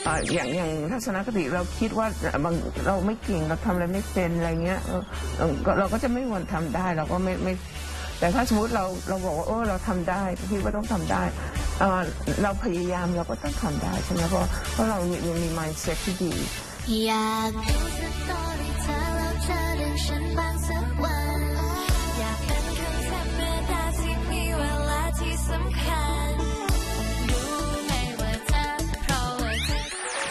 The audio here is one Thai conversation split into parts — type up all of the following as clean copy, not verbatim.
อย่างทัศนคติเราคิดว่าเราไม่เก่งเราทำอะไรไม่เป็นอะไรเงี้ยเราก็จะไม่ควรทำได้เราก็ไม่แต่ถ้าสมมติเราบอกว่าเราทำได้พี่ก็ต้องทำได้เราพยายามเราก็ต้องทำได้ใช่ไหมเพราะเรามี mindset ที่ดีอยากดูสตอรี่เธอแล้วเธอเดินฉันบางสักวันอยากเป็นคนธรรมดาที่มีเวลาที่สำคัญรู้ไหมว่าเธอเพราะว่าเธอ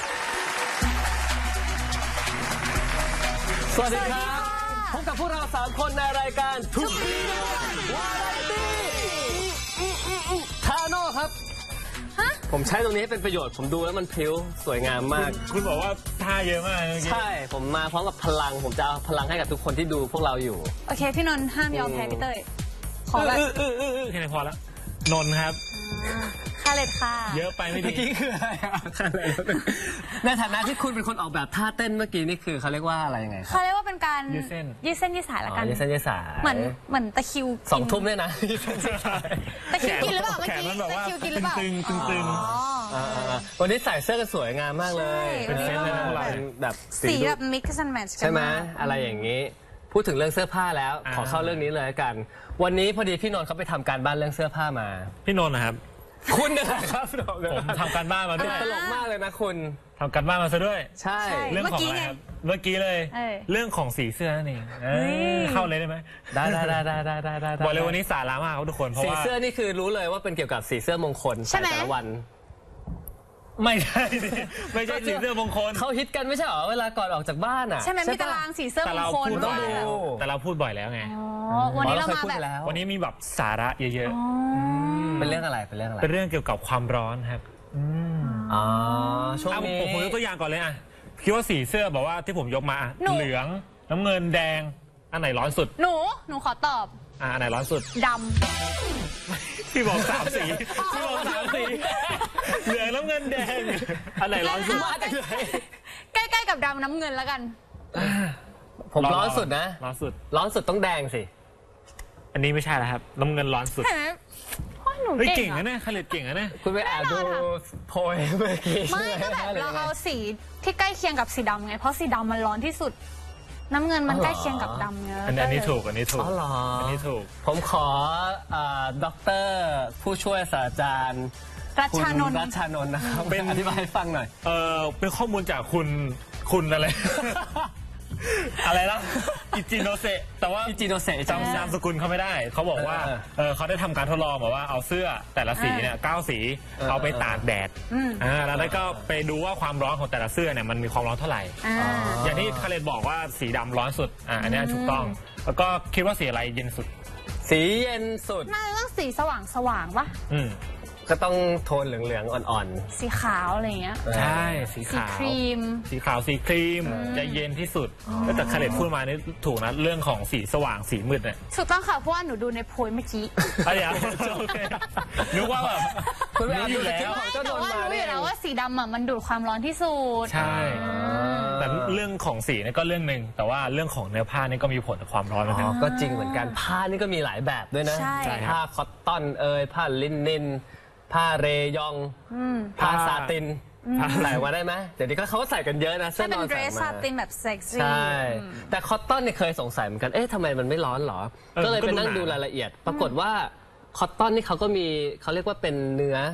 สวัสดีครับพบกับพวกเรา3 คนในรายการทุกทีวาไรตี้ทาโน่ครับผมใช้ตรงนี้ให้เป็นประโยชน์ผมดูแล้วมันพริ้วสวยงามมากคุณบอกว่าท่าเยอะมากใช่ผมมาพร้อมกับพลังผมจะเอาพลังให้กับทุกคนที่ดูพวกเราอยู่โอเคพี่นนท์ห้ามยอมแพ้พี่เต้ยขอแบบแค่นี้พอแล้วนนท์ครับคาเลตค่ะเยอะไปไม่ดีคืออะไรในฐานะที่คุณเป็นคนออกแบบท่าเต้นเมื่อกี้นี่คือเขาเรียกว่าอะไรยังไงเขาเรียกว่าเป็นการยืดเส้นยืดสายละกันยืดเส้นยืดสายเหมือนตะคิว 2 ทุ่มเนี่ยนะตะคิวกินหรือเปล่าเมื่อกี้ตะคิวกินหรือเปล่าตึงวันนี้ใส่เสื้อกันสวยงามมากเลยเป็นเส้นเลยนะแบบสีแบบ mix and match ใช่ไหมอะไรอย่างนี้พูดถึงเรื่องเสื้อผ้าแล้วขอเข้าเรื่องนี้เลยกันวันนี้พอดีพี่นนท์เขาไปทำการบ้านเรื่องเสื้อผ้ามาพี่นนท์นะครับคุณนะครับผมทำการบ้านมาด้วยตลกมากเลยนะคุณทำการบ้านมาซะด้วยใช่เรื่องของอะไรครับเมื่อกี้เลยเรื่องของสีเสื้อนั่นเองเข้าเลยได้ไหมได้บอกเลยวันนี้สาระมากครับทุกคนเพราะว่าสีเสื้อนี่คือรู้เลยว่าเป็นเกี่ยวกับสีเสื้อมงคลแต่ละวันไม่ใช่สีเสื้อมงคลเขาฮิตกันไม่ใช่หรอเวลาก่อนออกจากบ้านอ่ะใช่ไหมมีตารางสีเสื้อมงคลต้องดูแต่เราพูดบ่อยแล้วไงวันนี้เรามาแบบวันนี้มีแบบสาระเยอะๆเป็นเรื่องอะไรเป็นเรื่องเกี่ยวกับความร้อนครับช่วงนี้ผมยกตัวอย่างก่อนเลยอ่ะคิดว่าสีเสื้อบอกว่าที่ผมยกมาเหลืองน้ำเงินแดงอันไหนร้อนสุดหนูขอตอบอันไหนร้อนสุดดำพี่บอก3 สีพี่บอก3 สีเหลืองน้ำเงินแดงอันไหนร้อนสุดใกล้ๆกับดำน้ำเงินแล้วกันผมร้อนสุดนะร้อนสุดต้องแดงสิอันนี้ไม่ใช่แล้วครับน้ำเงินร้อนสุดหนูเก่งนะเนี่ยคาเลตเก่งนะเนี่ยคุณไปแอบดูโพยเมื่อกี้ไม่ก็แบบเราเอาสีที่ใกล้เคียงกับสีดำไงเพราะสีดำมันร้อนที่สุดน้ำเงินมันใกล้เคียงกับดำเนี่ยอันนี้ถูกอันนี้ถูกผมขอด็อกเตอร์ผู้ช่วยศาสตราจารย์รัชานนท์นะครับเป็นอธิบายให้ฟังหน่อยเป็นข้อมูลจากคุณอะไรอะไรนะอิจิโนเซะแต่ว่าอิจิโนเซะจำนามสกุลเขาไม่ได้เขาบอกว่าเขาได้ทำการทดลองบอกว่าเอาเสื้อแต่ละสีเนี่ย9 สีเอาไปตากแดดแล้วก็ไปดูว่าความร้อนของแต่ละเสื้อเนี่ยมันมีความร้อนเท่าไหร่อย่างที่คาเลตบอกว่าสีดำร้อนสุดอันนี้ถูกต้องแล้วก็คิดว่าสีอะไรเย็นสุดสีเย็นสุดน่าจะต้องสีสว่างปะก็ต้องโทนเหลืองๆอ่อนๆสีขาวอะไรเงี้ยใช่สีขาวสีครีมจะเย็นที่สุดแต่คาเลตพูดมานี่ถูกนะเรื่องของสีสว่างสีมืดเนี่ยถูกต้องค่ะเพราะว่าหนูดูในโพยเมื่อกี้อะไรอ่ะนึกว่าแบบคุณรู้อยู่แล้วแต่ว่ารู้อยู่แล้วว่าสีดำอ่ะมันดูดความร้อนที่สุดใช่แต่เรื่องของสีนี่ก็เรื่องหนึ่งแต่ว่าเรื่องของเนื้อผ้านี่ก็มีผลต่อความร้อนเหมือนกันก็จริงเหมือนกันผ้านี่ก็มีหลายแบบด้วยนะผ้าคอตตอนผ้าลินินผ้าเรยองผ้าซาตินใส่มาได้ไหมเดี๋ยวนี้เขาใส่กันเยอะนะเสื้อนอนใส่มาซาตินแบบเซ็กซี่ใช่แต่คอตตอนเนี่ยเคยสงสัยเหมือนกันทำไมมันไม่ร้อนหรอก็เลยไปนั่งดูรายละเอียดปรากฏว่าคอตตอนนี่เขาก็มีเขาเรียกว่าเป็นเนื้อ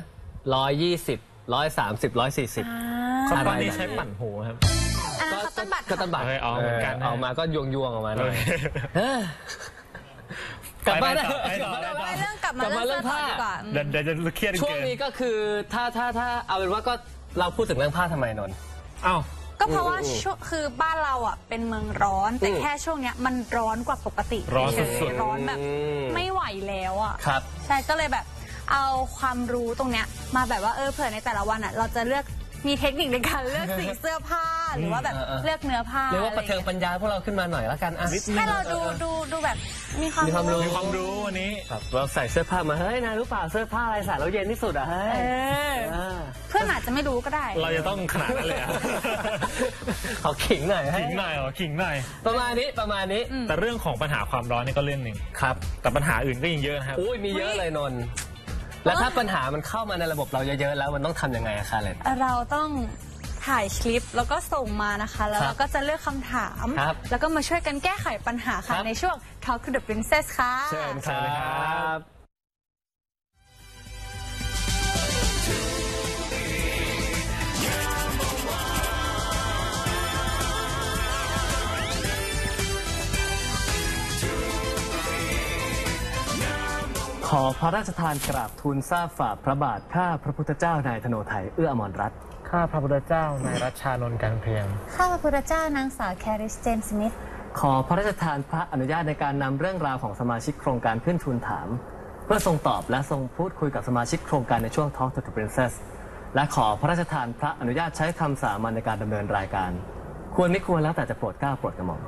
120 130 140 คอตตอนนี่ใช้ปั่นหูครับก็ต้นบัตรเหมือนกันออกมาก็ยวงออกมาเลยกลับมาเรื่องผ้าเดี๋ยวจะเครียดช่วงนี้ก็คือถ้าเอาเป็นว่าก็เราพูดถึงเรื่องผ้าทำไมนนท์ก็เพราะว่าคือบ้านเราอ่ะเป็นเมืองร้อนแต่แค่ช่วงเนี้ยมันร้อนกว่าปกติร้อนสุดร้อนแบบไม่ไหวแล้วอ่ะครับใช่ก็เลยแบบเอาความรู้ตรงเนี้ยมาแบบว่าเผื่อในแต่ละวันอ่ะเราจะเลือกมีเทคนิคในการเลือกสีเสื้อผ้าหรือว่าแบบเลือกเนื้อผ้าเรียกว่าประเทิงปัญญาพวกเราขึ้นมาหน่อยแล้วกันให้เราดูแบบมีความรู้วันนี้เราใส่เสื้อผ้ามาเฮ้ยนายรู้เปล่าเสื้อผ้าอะไรใส่แล้วเย็นที่สุดอ่ะเฮ้ยเพื่อนอาจจะไม่รู้ก็ได้เราจะต้องขนาดนั้นเลยเขาขิงหน่อยขิงหน่อยประมาณนี้แต่เรื่องของปัญหาความร้อนนี่ก็เรื่องหนึ่งครับแต่ปัญหาอื่นก็ยังเยอะนะครับมีเยอะเลยนนท์แล้วถ้าปัญหามันเข้ามาในระบบเราเยอะๆแล้วมันต้องทำยังไงอะคะเลยเราต้องถ่ายคลิปแล้วก็ส่งมานะคะแล้วเราก็จะเลือกคำถาม แล้วก็มาช่วยกันแก้ไขปัญหาค่ะในช่วง Talk to the Princess ค่ะเชิญครับขอพระราชทานกราบทูลทราบฝ่าพระบาทข้าพระพุทธเจ้านายธโนไทยเอื้ออมรรัตน์ข้าพระพุทธเจ้านายรัชชานนท์การเพียงข้าพระพุทธเจ้านางสาวแคริสเจนสมิธขอพระราชทานพระอนุญาตในการนำเรื่องราวของสมาชิกโครงการขึ้นทูลถามเพื่อทรงตอบและทรงพูดคุยกับสมาชิกโครงการในช่วง Talk to the Princess และขอพระราชทานพระอนุญาตใช้คำสามัญในการดำเนินรายการควรไม่ควรแล้วแต่จะโปรดเกล้าโปรดกระหม่อม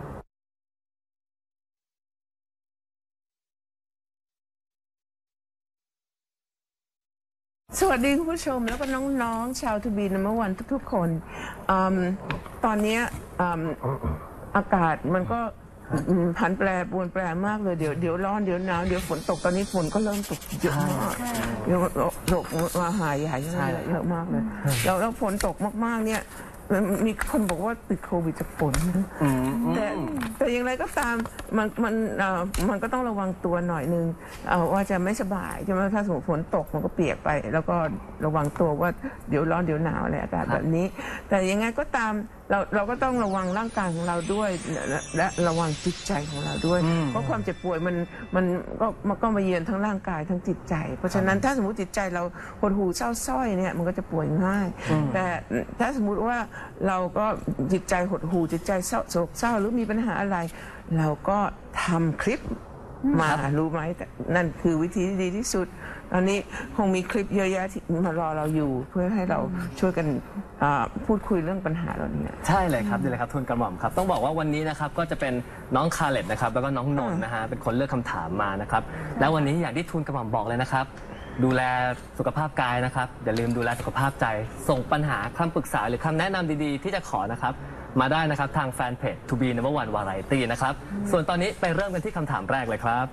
สวัสดีคุณผู้ชมแล้วก็น้องๆชาวทูบีนัมเบอร์วันทุกๆคนตอนนี้อากาศมันก็ผันแปรปรวนแปรมากเลยเดี๋ยวร้อนเดี๋ยวหนาวเดี๋ยวฝนตกตอนนี้ฝนก็เริ่มตกเยอะมากเดี๋ยวตกมาหายใหญ่เยอะมากเลยแล้วฝนตกมากๆเนี่ยมีคนบอกว่าติดโควิดจากฝนแต่อย่างไรก็ตามมันก็ต้องระวังตัวหน่อยนึงว่าจะไม่สบายใช่ไหมถ้าสมมติฝนตกมันก็เปียกไปแล้วก็ระวังตัวว่าเดี๋ยวร้อนเดี๋ยวหนาวอะไรอากาศแบบนี้แต่ยังไงก็ตามเราก็ต้องระวังร่างกายของเราด้วยและระวังจิตใจของเราด้วยเพราะความเจ็บป่วยมันก็มาเยือนทั้งร่างกายทั้งจิตใจเพราะฉะนั้นถ้าสมมติจิตใจเราหดหู่เศร้าส้อยเนี่ยมันก็จะป่วยง่ายแต่ถ้าสมมติว่าเราก็จิตใจหดหู่จิตใจโศกเศร้าหรือมีปัญหาอะไรเราก็ทำคลิปมารู้ไหมนั่นคือวิธีที่ดีที่สุดตอนนี้คงมีคลิปเยอะแยะที่มารอเราอยู่เพื่อให้เราช่วยกันพูดคุยเรื่องปัญหาเหล่านี้ใช่เลยครับดีเลยครับทุนกระหม่อมครับต้องบอกว่าวันนี้นะครับก็จะเป็นน้องคาร์เล็ตนะครับแล้วก็น้องนนท์นะฮะเป็นคนเลือกคำถามมานะครับแล้ววันนี้อย่างที่ทุนกระหม่อมบอกเลยนะครับดูแลสุขภาพกายนะครับอย่าลืมดูแลสุขภาพใจส่งปัญหาคำปรึกษาหรือคำแนะนำดีๆที่จะขอนะครับมาได้นะครับทางแฟนเพจ To Be Number One Variety นะครับส่วนตอนนี้ไปเริ่มกันที่คำถามแรกเลยครับ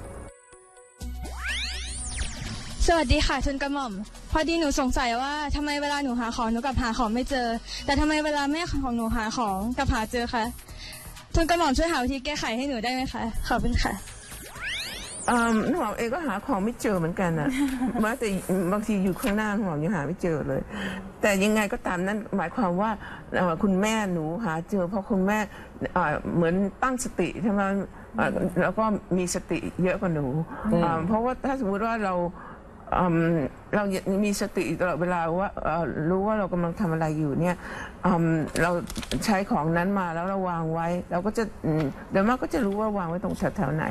สวัสดีค่ะทุนกระหม่อมพอดีหนูสงสัยว่าทำไมเวลาหนูหาของหนูกับหาของไม่เจอแต่ทำไมเวลาแม่ของหนูหาของกับหาเจอคะทุนกระหม่อมช่วยหาวิธีแก้ไขให้หนูได้ไหมคะขอบคุณค่ะหนูเองก็หาของไม่เจอเหมือนกันนะแม้แต่บางทีอยู่ข้างหน้าหนูยังหาไม่เจอเลยแต่ยังไงก็ตามนั้นหมายความว่าคุณแม่หนูหาเจอเพราะคุณแม่เหมือนตั้งสติใช่ไหมแล้วก็มีสติเยอะกว่าหนูเพราะว่าถ้าสมมติว่าเรามีสติตลอดเวลาว่ารู้ว่าเรากำลังทำอะไรอยู่เนี่ยเราใช้ของนั้นมาแล้วเราวางไว้เราก็จะเดี๋ยวมากก็จะรู้ว่าวางไว้ตรงแถวไหน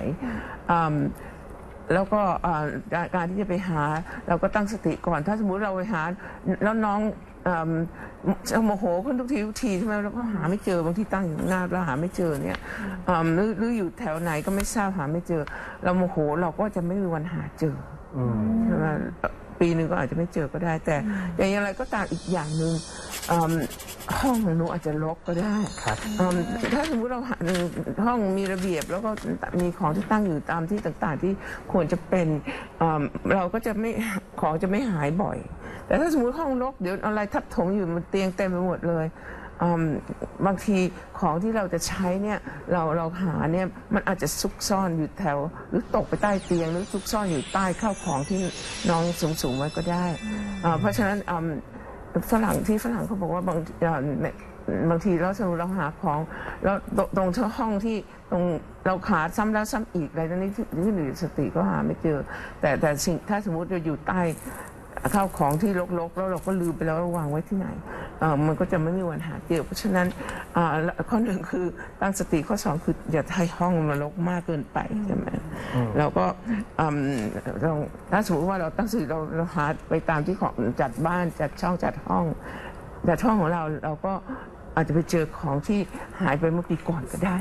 แล้วก็การที่จะไปหาเราก็ตั้งสติก่อนถ้าสมมุติเราไปหาแล้วน้องโมโหขึ้นทุกทีใช่ไหมเราก็หาไม่เจอบางทีตั้งอยู่หน้าเราหาไม่เจอเนี่ยหรืออยู่แถวไหนก็ไม่ทราบหาไม่เจอเราโมโหเราก็จะไม่มีวันหาเจอใช่ไหมปีหนึ่งก็อาจจะไม่เจอก็ได้แต่อย่างไรก็ตามอีกอย่างหนึ่งห้องของหนูอาจจะรกก็ได้ถ้าสมมติเราห้องมีระเบียบแล้วก็มีของที่ตั้งอยู่ตามที่ต่างๆที่ควรจะเป็นเราก็จะไม่ของจะไม่หายบ่อยแต่ถ้าสมมติห้องรกเดี๋ยวอะไรทับถมอยู่มันเตียงเต็มไปหมดเลยบางทีของที่เราจะใช้เนี่ยเราหาเนี่ยมันอาจจะซุกซ่อนอยู่แถวหรือตกไปใต้เตียงหรือซุกซ่อนอยู่ใต้ข้าวของที่น้องสูงไว้ก็ได้เพราะฉะนั้นฝรั่งเขาบอกว่าบางทีเราหาของแล้วตรงห้องที่ตรงเราหาซ้ำแล้วซ้ำอีกอะไรตรงนี้ที่หรือสติก็หาไม่เจอแต่สิ่งถ้าสมมติเราอยู่ใต้ข้าวของที่รกๆแล้วเราก็ลืมไปแล้ววางไว้ที่ไหนมันก็จะไม่มีวันหาเจอเพราะฉะนั้นข้อหนึ่งคือตั้งสติข้อสองคืออย่าให้ห้องมันรกมากเกินไปใช่ไหมเราก็ถ้าสมมติว่าเราตั้งสติเราหาไปตามที่ของจัดบ้านจัดช่องจัดห้องของเราก็อาจจะไปเจอของที่หายไปเมื่อปีก่อนก็ได้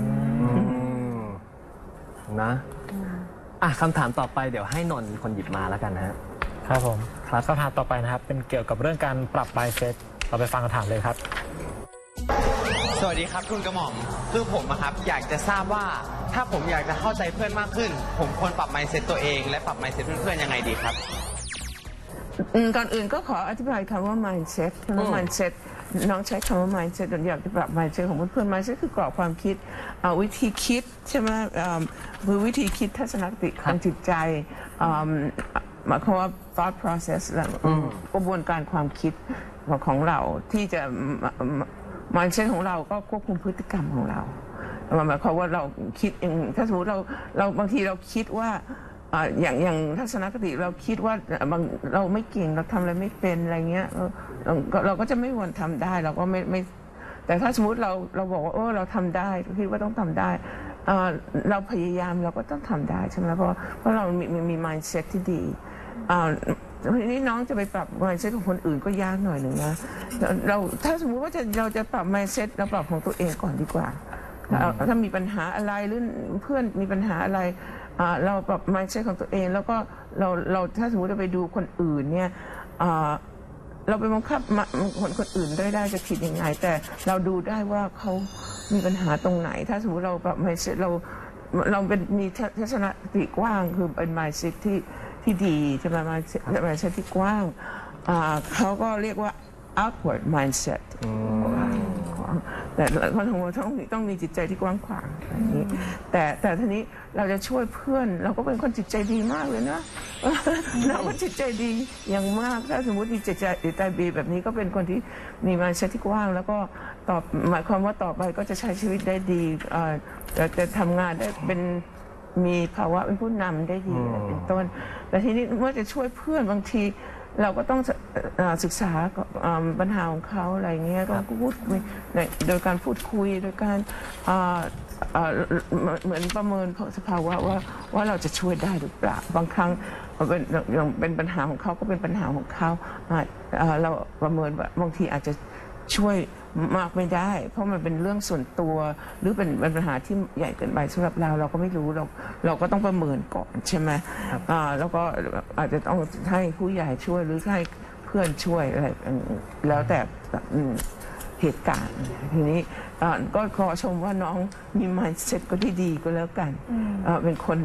นะคำถามต่อไปเดี๋ยวให้นนท์คนหยิบมาแล้วกันนะฮะครับผมครับคำถามต่อไปนะครับเป็นเกี่ยวกับเรื่องการปรับ mindset เราไปฟังคำถามเลยครับสวัสดีครับทุนกระหม่อมคือผมครับอยากจะทราบว่าถ้าผมอยากจะเข้าใจเพื่อนมากขึ้นผมควรปรับ mindset ตัวเองและปรับ mindset เพื่อนๆยังไงดีครับก่อนอื่นก็ขออธิบายคำว่า mindset คำว่า mindset น้องใช้คำว่า mindset อยากจะปรับ mindset ของเพื่อนๆ mindset คือกรอบความคิดวิธีคิดใช่ไหมคือวิธีคิดทัศนคติทางจิตใจหมายความว่า thought process กระบวนการความคิดของเราที่จะ mindset ของเราก็ควบคุมพฤติกรรมของเราหมายความว่าเราคิดอย่างถ้าสมมติเราบางทีเราคิดว่าอย่างทัศนคติเราคิดว่าเราไม่เก่งเราทำอะไรไม่เป็นอะไรเงี้ยเราก็จะไม่ควรทำได้เราก็ไม่แต่ถ้าสมมติเราบอกว่าเราทำได้คิดว่าต้องทำได้เราพยายามเราก็ต้องทำได้ใช่ไหมเพราะเรามี mindset ที่ดีทีนี้น้องจะไปปรับ mindset ของคนอื่นก็ยากหน่อยหนึ่งนะเราถ้าสมมติว่าเราจะปรับ mindset เราปรับของตัวเองก่อนดีกว่าถ้ามีปัญหาอะไรหรือเพื่อนมีปัญหาอะไรเราปรับ mindset ของตัวเองแล้วก็เราถ้าสมมติเราไปดูคนอื่นเนี่ยเราไปบังคับคนอื่นได้จะคิดยังไงแต่เราดูได้ว่าเขามีปัญหาตรงไหนถ้าสมมติเราปรับ mindset เราเป็นมีทัศนคติกว้างคือเป็น mindset ที่ดีใช่ไหม mindset ที่กว้างเขาก็เรียกว่า outward mindset แต่คนของเราต้องมีจิตใจที่กว้างขวางอย่างนี้แต่ทีนี้เราจะช่วยเพื่อนเราก็เป็นคนจิตใจดีมากเลยนะเราก็จิตใจดีอย่างมากถ้าสมมติมีจิตใจดีแบบนี้ก็เป็นคนที่มี mindset ที่กว้างแล้วก็หมายความว่าต่อไปก็จะใช้ชีวิตได้ดีจะทำงานได้เป็นมีภาวะเป็นผู้นำได้ดีเป็นต้นแต่ทีนี้เมื่อจะช่วยเพื่อนบางทีเราก็ต้องศึกษาปัญหาของเขาอะไรเงี้ยต้องพูดคุยโดยการพูดคุยโดยการเหมือนประเมินสภาวะว่าเราจะช่วยได้หรือเปล่าบางครั้งเป็นปัญหาของเขาก็เป็นปัญหาของเขาเราประเมินว่าบางทีอาจจะช่วยมากไม่ได้เพราะมันเป็นเรื่องส่วนตัวหรือเป็นปัญหาที่ใหญ่เกินไปสำหรับเราก็ไม่รู้เราก็ต้องประเมินก่อนใช่ไหมแล้วก็อาจจะต้องให้ผู้ใหญ่ช่วยหรือให้เพื่อนช่วยอะไรแล้วแต่เหตุการณ์ทีนี้ก็ขอชมว่าน้องมี mindset ก็ที่ดีก็แล้วกันเป็นคน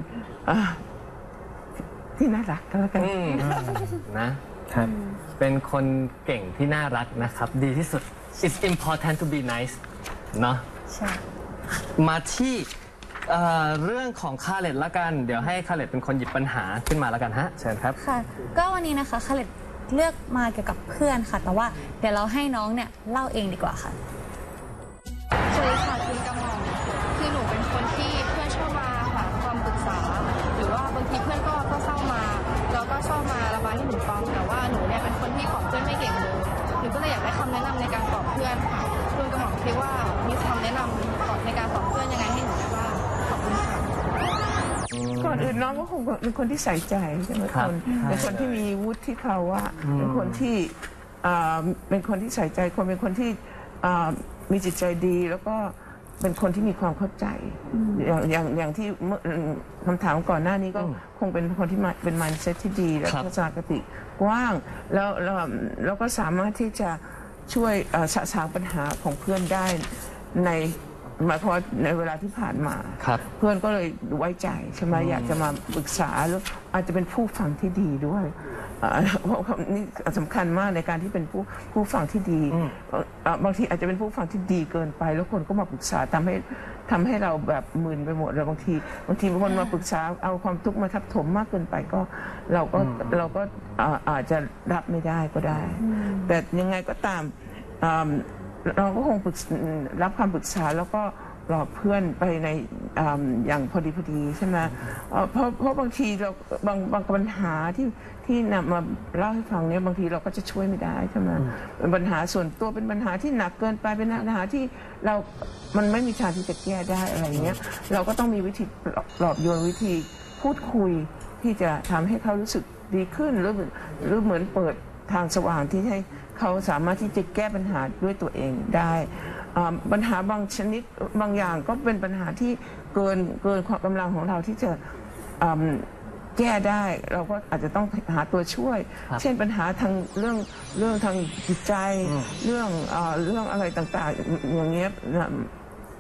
ที่น่ารักก็แล้วกันนะครับเป็นคนเก่งที่น่ารักนะครับดีที่สุด It's important to be nice เนาะใช่มาที่เรื่องของคาเลตละกันเดี๋ยวให้คาเลตเป็นคนหยิบปัญหาขึ้นมาละกันฮะเชิญครับค่ะก็วันนี้นะคะคาเลตเลือกมาเกี่ยวกับเพื่อนค่ะแต่ว่าเดี๋ยวเราให้น้องเนี่ยเล่าเองดีกว่าค่ะสวัสดีค่ะคุณกระหม่อมคือหนูเป็นคนที่เพื่อนชอบมาหาความปรึกษาหรือว่าบางทีเพื่อนก็เศร้ามาแล้วก็ชอบมาระบายให้หนูฟังแต่ว่าหนูเนี่ยเป็นคนที่ปลอบเพื่อนไม่เก่งเลยหนูก็เลยอยากได้คำแนะนำในการปลอบเพื่อนค่ะคุณกระหม่อมคิดว่ามีคำแนะนำในการปลอบเพื่อนยังไงให้หนูได้บ้างขอบคุณค่ะก่อนอื่นน้องก็คงเป็นคนที่ใส่ใจใช่ไหมเป็นคนที่มีวุฒิภาวะเป็นคนที่ใส่ใจคนเป็นคนที่มีจิตใจดีแล้วก็เป็นคนที่มีความเข้าใจอย่างที่คำถามก่อนหน้านี้ก็คงเป็นคนที่เป็น mindset ที่ดีและทัศนคติกว้างแล้วก็สามารถที่จะช่วยสะสางปัญหาของเพื่อนได้หมายความในเวลาที่ผ่านมาเพื่อนก็เลยไว้ใจใช่ไหมอยากจะมาปรึกษาหรืออาจจะเป็นผู้ฟังที่ดีด้วยเพราะนี่สำคัญมากในการที่เป็นผู้ฟังที่ดีบางทีอาจจะเป็นผู้ฟังที่ดีเกินไปแล้วคนก็มาปรึกษาทำให้เราแบบมึนไปหมดเลยบางทีคนมาปรึกษาเอาความทุกข์มาทับถมมากเกินไปก็เราก็อาจจะรับไม่ได้ก็ได้แต่ยังไงก็ตามเราก็คงรับคำปรึกษาแล้วก็ปลอบเพื่อนไปในอย่างพอดีใช่ไหมเพราะบางทีเราบางปัญหาที่นำมาเล่าให้ฟังเนี่ยบางทีเราก็จะช่วยไม่ได้ใช่ไหมเป็นปัญหาส่วนตัวเป็นปัญหาที่หนักเกินไปเป็นปัญหาที่มันไม่มีทางที่จะแก้ได้อะไรเงี้ยเราก็ต้องมีวิธีปลอบโยนวิธีพูดคุยที่จะทำให้เขารู้สึกดีขึ้นหรือเหมือนเปิดทางสว่างที่ให้เขาสามารถที่จะแก้ปัญหาด้วยตัวเองได้ปัญหาบางชนิดบางอย่างก็เป็นปัญหาที่เกินความกำลังของเราที่จะแก้ได้เราก็อาจจะต้องหาตัวช่วยเช่นปัญหาทางเรื่องทางจิตใจเรื่องอะไรต่างๆอย่างเงี้ย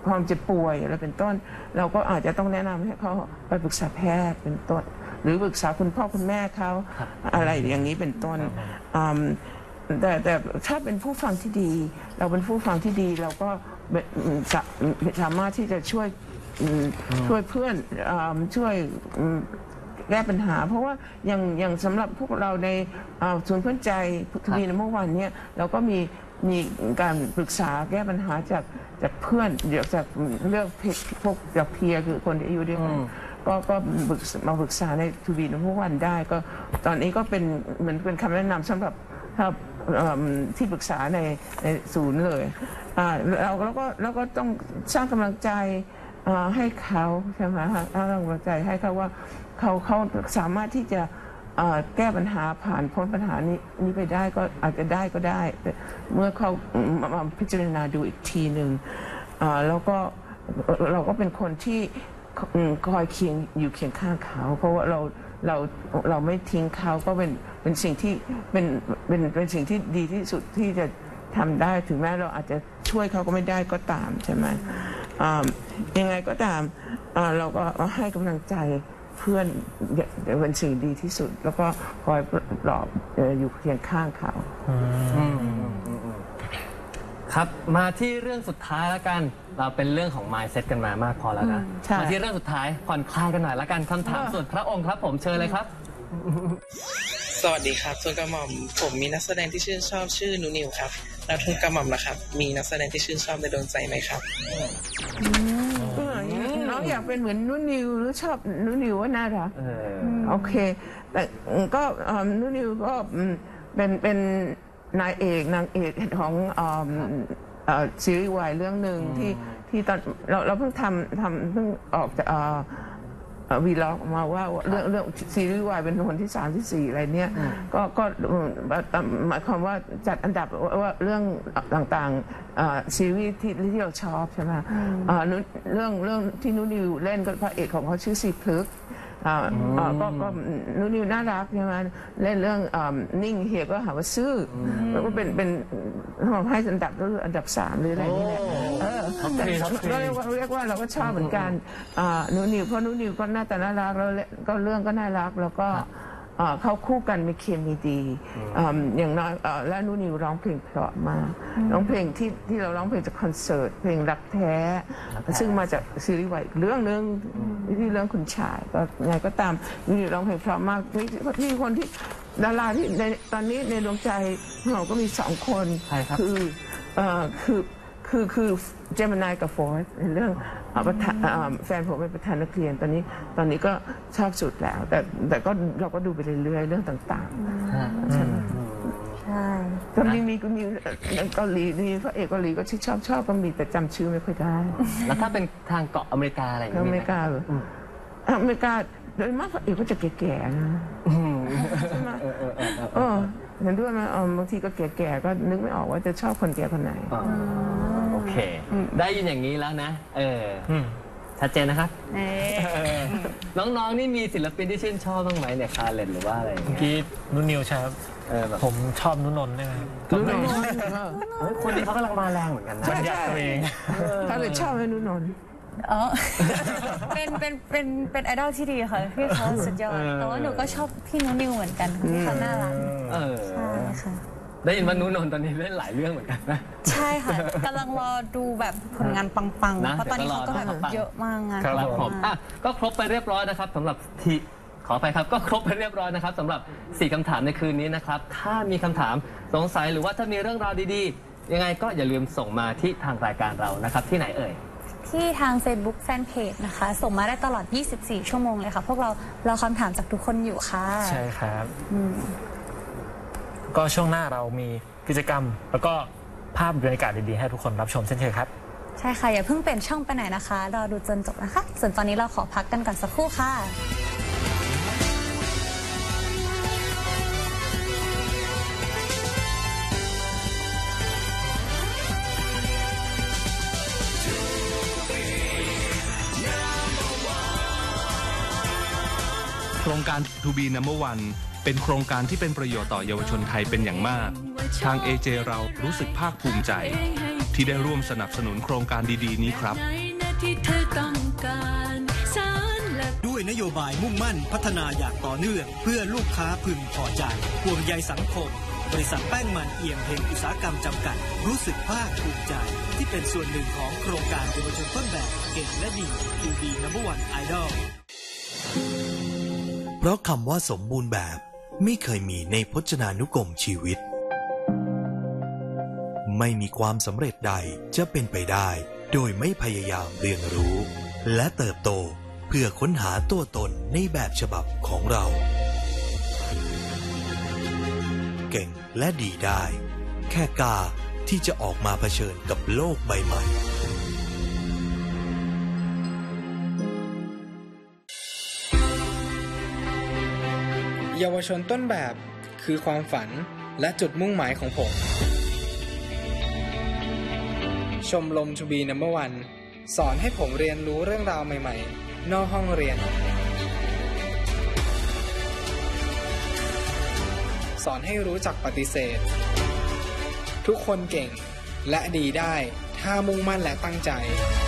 ความเจ็บป่วยอะไรเป็นต้นเราก็อาจจะต้องแนะนำให้เขาไปปรึกษาแพทย์เป็นต้นหรือปรึกษาคุณพ่อคุณแม่เขาอะไรอย่างนี้เป็นต้นแต่ถ้าเป็นผู้ฟังที่ดีเราเป็นผู้ฟังที่ดีเราก็สามารถที่จะช่วยเพื่อนช่วยแก้ปัญหาเพราะว่าอย่างสำหรับพวกเราในศูนย์เพื่อนใจทวีในเมื่อวานนี้เราก็มีการปรึกษาแก้ปัญหาจากเพื่อนจากเลือกพวกจากเพียร์คือคนที่อายุเดียวกันก็มาปรึกษาในทวีในเมื่อวานได้ก็ตอนนี้ก็เป็นเหมือนเป็นคำแนะนำสำหรับที่ปรึกษาในศูนย์เลยเราก็ต้องสร้างกำลังใจให้เขาใช่ไหมคะสร้างกำลังใจให้เขาว่าเขาสามารถที่จะแก้ปัญหาผ่านพ้นปัญหานี้ไปได้ก็อาจจะได้ก็ได้เมื่อเขามาพิจารณาดูอีกทีหนึ่งแล้วก็เราก็เป็นคนที่คอยอยู่เคียงข้างเขาเพราะว่าเราไม่ทิ้งเขาก็เป็นสิ่งที่เป็นสิ่งที่ดีที่สุดที่จะทำได้ถึงแม้เราอาจจะช่วยเขาก็ไม่ได้ก็ตามใช่ไหมยังไงก็ตามเราก็ให้กำลังใจเพื่อนเป็นสิ่งดีที่สุดแล้วก็คอยปลอบอยู่เคียงข้างเขาครับมาที่เรื่องสุดท้ายแล้วกันเราเป็นเรื่องของ mindset กันมามากพอแล้วนะมาที่เรื่องสุดท้ายผ่อนคลายกันหน่อยแล้วกันคำถามส่วนพระองค์ครับผมเชิญเลยครับสวัสดีครับทูลกระหม่อมผมมีนักแสดงที่ชื่นชอบชื่อนูนิวครับแล้วทูลกระหม่อมนะครับมีนักแสดงที่ชื่นชอบในดวงใจไหมครับน้องอยากเป็นเหมือนนูนิวหรือชอบนูนิวว่าน่ารักโอเคแต่ก็นูนิวก็เป็นนางเอกของซีรีส์วายเรื่องหนึ่งที่ตอนเราเพิ่งเพิ่งออกจากวีล็อกมาว่าเรื่องซีรีส์วายเป็นคนที่3ที่4อะไรเนี่ยก็หมายความว่าจัดอันดับว่าเรื่องต่างๆซีรีส์ที่เราชอบใช่ไหมเรื่องที่นุนิวเล่นก็พระเอกของเขาชื่อซีพลึกก็นุนิวน่ารักใช่ไหมเล่นเรื่องนิ่งเฮียก็หาว่าซื่อก็เป็นให้อันดับก็คืออันดับ3หรืออะไรนี่แหละก็เรียกว่าเราก็ชอบเหมือนกันนุนิวเพราะนุนิวก็หน้าตาน่ารักแล้วก็เรื่องก็น่ารักแล้วก็เข้าคู่กันมีเคมีดีอย่างน้อยและนุนิวร้องเพลงเพราะมากร้องเพลงที่เราร้องเพลงจากคอนเสิร์ตเพลงรักแท้ซึ่งมาจากซีรีส์วายเรื่องนึงที่เรื่องคุณชายก็ไงก็ตามนุนิวร้องเพลงเพราะมากมีคนที่ดาราที่ในตอนนี้ในดวงใจเราก็มี2 คนคือเจมินายกับโฟร์ในเรื่องแฟนผมเป็นประธานนักเรียนตอนนี้ก็ชอบสุดแล้วแต่ก็เราก็ดูไปเรื่อยๆเรื่องต่างๆใช่ไหมใช่ตอนนี้มีเกาหลีมีพระเอกเกาหลีก็ที่ชอบก็มีแต่จำชื่อไม่ค่อยได้แล้วถ้าเป็นทางเกาะอเมริกาอะไรอย่างเงี้ยอเมริกาโดยมากพระเอกก็จะแก่ๆนะใช่ไหมเห็นด้วยไหมบางทีก็แก่ๆก็นึกไม่ออกว่าจะชอบคนแก่คนไหนโอเคได้ยินอย่างนี้แล้วนะชัดเจนนะครับน้องๆนี่มีศิลปินที่ชื่นชอบบ้างไหมเนี่ยคาเลนหรือว่าอะไรเมื่อกี้นุ่นนิวใช่ครับผมชอบนุ่นนนท์ได้ไหมนุ่นนนท์คนนี้เขากำลังมาแรงเหมือนกันนะใช่ตัวเองถ้าเลยชอบให้นุ่นนนท์เป็นไอดอลที่ดีค่ะพี่เขาสุดยอดแต่ว่าหนูก็ชอบพี่นุนิวเหมือนกันพี่เขาน่ารักใช่ค่ะได้ยินว่านุนนท์ตอนนี้เล่นหลายเรื่องเหมือนกันนะใช่ค่ะกำลังรอดูแบบผลงานปังๆเพราะตอนนี้เขาก็แบบเยอะมากงานครับผมก็ครบไปเรียบร้อยนะครับสำหรับขอไปครับก็ครบไปเรียบร้อยนะครับสำหรับ4 คำถามในคืนนี้นะครับถ้ามีคำถามสงสัยหรือว่าถ้ามีเรื่องราวดีๆยังไงก็อย่าลืมส่งมาที่ทางรายการเรานะครับที่ไหนเอ่ยที่ทาง Facebook Fanpage นะคะส่งมาได้ตลอด24 ชั่วโมงเลยค่ะพวกเราคำถามจากทุกคนอยู่ค่ะใช่ครับก็ช่วงหน้าเรามีกิจกรรมแล้วก็ภาพบรรยากาศดีๆให้ทุกคนรับชมเช่นเคยครับใช่ค่ะอย่าเพิ่งเปลี่ยนช่องไปไหนนะคะรอดูจนจบนะคะส่วนตอนนี้เราขอพักกันก่อนสักครู่ค่ะโครงการ To Be Number One เป็นโครงการที่เป็นประโยชน์ต่อเยาวชนไทยเป็นอย่างมากทาง AJ เรารู้สึกภาคภูมิใจที่ได้ร่วมสนับสนุนโครงการดีๆนี้ครับด้วยนโยบายมุ่งมั่นพัฒนาอย่างต่อเนื่องเพื่อลูกค้าพึงพอใจห่วงใยสังคมบริษัทแป้งมันเอี่ยมเพ็งอุตสาหกรรมจำกัดรู้สึกภาคภูมิใจที่เป็นส่วนหนึ่งของโครงการเยาวชนต้นแบบเก่งและดีทูบีNo.1 Idol เพราะคำว่าสมบูรณ์แบบไม่เคยมีในพจนานุกรมชีวิตไม่มีความสำเร็จใดจะเป็นไปได้โดยไม่พยายามเรียนรู้และเติบโตเพื่อค้นหาตัวตนในแบบฉบับของเราเก่งและดีได้แค่กล้าที่จะออกมาเผชิญกับโลกใบใหม่เยาวชนต้นแบบคือความฝันและจุดมุ่งหมายของผมชมรม To Be No.1 สอนให้ผมเรียนรู้เรื่องราวใหม่ๆนอกห้องเรียนสอนให้รู้จักปฏิเสธทุกคนเก่งและดีได้ถ้ามุ่งมั่นและตั้งใจ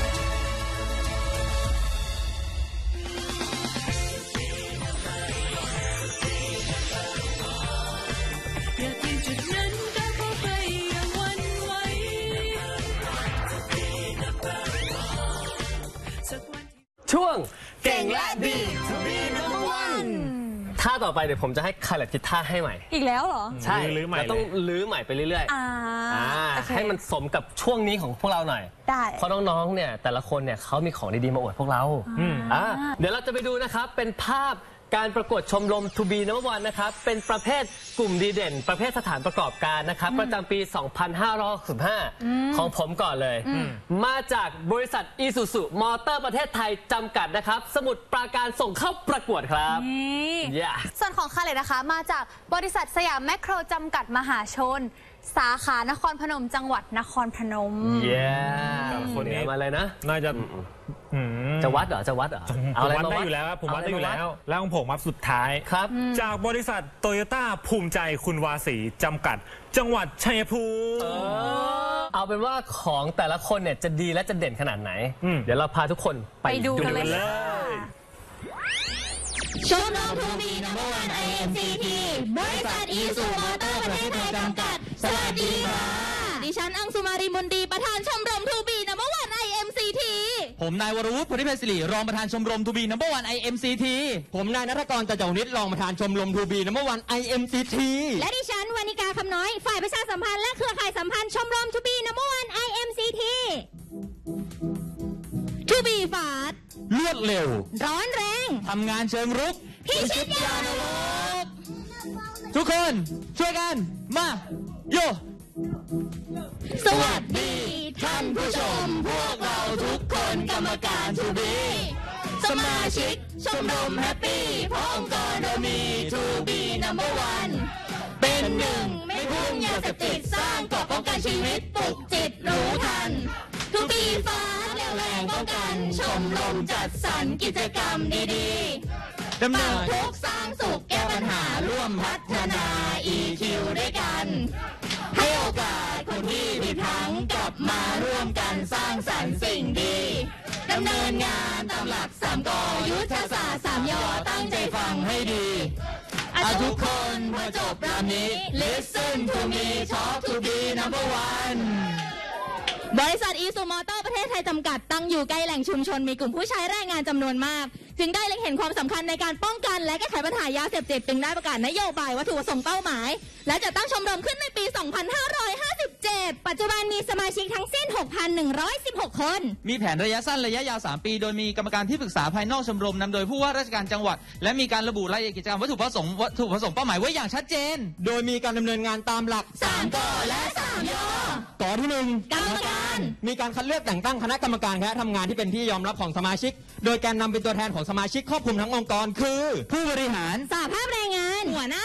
ช่วงเก่งและดี To Be No.1 ท่าต่อไปเดี๋ยวผมจะให้คาแรคคิดท่าให้ใหม่อีกแล้วเหรอใช่เราต้องลื้อใหม่ไปเรื่อยๆให้มันสมกับช่วงนี้ของพวกเราหน่อยได้เพราะน้องๆเนี่ยแต่ละคนเนี่ยเขามีของดีๆมาอวดพวกเราเดี๋ยวเราจะไปดูนะครับเป็นภาพการประกวดชมรม To Be No.1 นะครับเป็นประเภทกลุ่มดีเด่นประเภทสถานประกอบการนะครับประจำปี 2565 ของผมก่อนเลยมาจากบริษัทอีซูซูมอเตอร์ประเทศไทยจำกัดนะครับสมุทรปราการส่งเข้าประกวดครับส่วนของข้าเลยนะคะมาจากบริษัทสยามแมคโครจำกัดมหาชนสาขานครพนมจังหวัดนครพนมคนนี้มาเลยนะน่าจะวัดเหรอจะวัดเหรอผมวัดได้อยู่แล้วผมวัดได้อยู่แล้วแล้วของผมมาสุดท้ายครับจากบริษัทโตโยต้าภูมิใจคุณวาสีจำกัดจังหวัดชัยภูมิเอาเป็นว่าของแต่ละคนเนี่ยจะดีและจะเด่นขนาดไหนเดี๋ยวเราพาทุกคนไปดูกันเลยชมรม To Be No.1 IMCT บริษัทอีซูมอเตอร์ประเทศไทยจำกัดสวัสดีค่ะดิฉันอังสุมาริมนตรีประธานชมรม To Be No.1 IMCT ผมนายวรวุฒิ พุทธิเพชรศิริรองประธานชมรม To Be No.1 IMCT ผมนายณัฐกร จันทนิชรองประธานชมรม To Be No.1 IMCT และดิฉันวานิกาคำน้อยฝ่ายประชาสัมพันธ์และเครือข่ายสัมพันธ์ชมรม To Be No.1 IMCT To Be Fast รวดเร็วร้อนแรงทำงานเชิงรุกพิชิตยานรกทุกคนช่วยกันมาโยสวัสดีท่านผู้ชมพวกเราทุกคนกรรมการ To Be สมาชิกชมรมแฮปปี้เพราะองค์กรเรามี To Be No.1 เป็นหนึ่งไม่พุ่งยาเสพติดสร้างเกราะป้องกันชีวิตปลุกจิตรู้ทันTo Be Fast แรงแรงป้องกันชมรมจัดสรรกิจกรรมดีๆดำเนินทุกสร้างสุขแก้ปัญหาร่วมพัฒนา EQ ด้วยกันให้โอกาสคนที่ผิดพลั้งกลับมาร่วมกันสร้างสรรค์สิ่งดีดำเนินงานตามหลัก3 ก.ยุทธศาสตร์3 ย่อตั้งใจฟังให้ดีทุกคนพอจบรามนี้ Listen to me Talk to be No.1บริษัทอีซูมอเตอร์ประเทศไทยจำกัดตั้งอยู่ใกล้แหล่งชุมชนมีกลุ่มผู้ใช้แรงงานจำนวนมากจึงได้เล็งเห็นความสำคัญในการป้องกันและแก้ไขปัญหายาเสพติดจึงได้ประกาศนโยบายวัตถุประสงค์เป้าหมายและจะตั้งชมรมขึ้นในปี 2557 ปัจจุบันมีสมาชิกทั้งสิ้น 6,116 คนมีแผนระยะสั้นระยะยาว3 ปีโดยมีกรรมการที่ปรึกษาภายนอกชมรมนำโดยผู้ว่าราชการจังหวัดและมีการระบุรายละเอียดกิจกรรมวัตถุประสงค์เป้าหมายไว้อย่างชัดเจนโดยมีการดำเนินงานตามหลัก 3 ก.และ3 ย่อก.ที่ 1 กรรมการมีการคัดเลือกแต่งตั้งคณะกรรมการคณะทำงานที่เป็นที่ยอมรับของสมาชิกโดยแกนนำเป็นตัวแทนของสมาชิกครอบคลุมทั้งองค์กรคือผู้บริหารสหภาพแรงงานหัวหน้างาน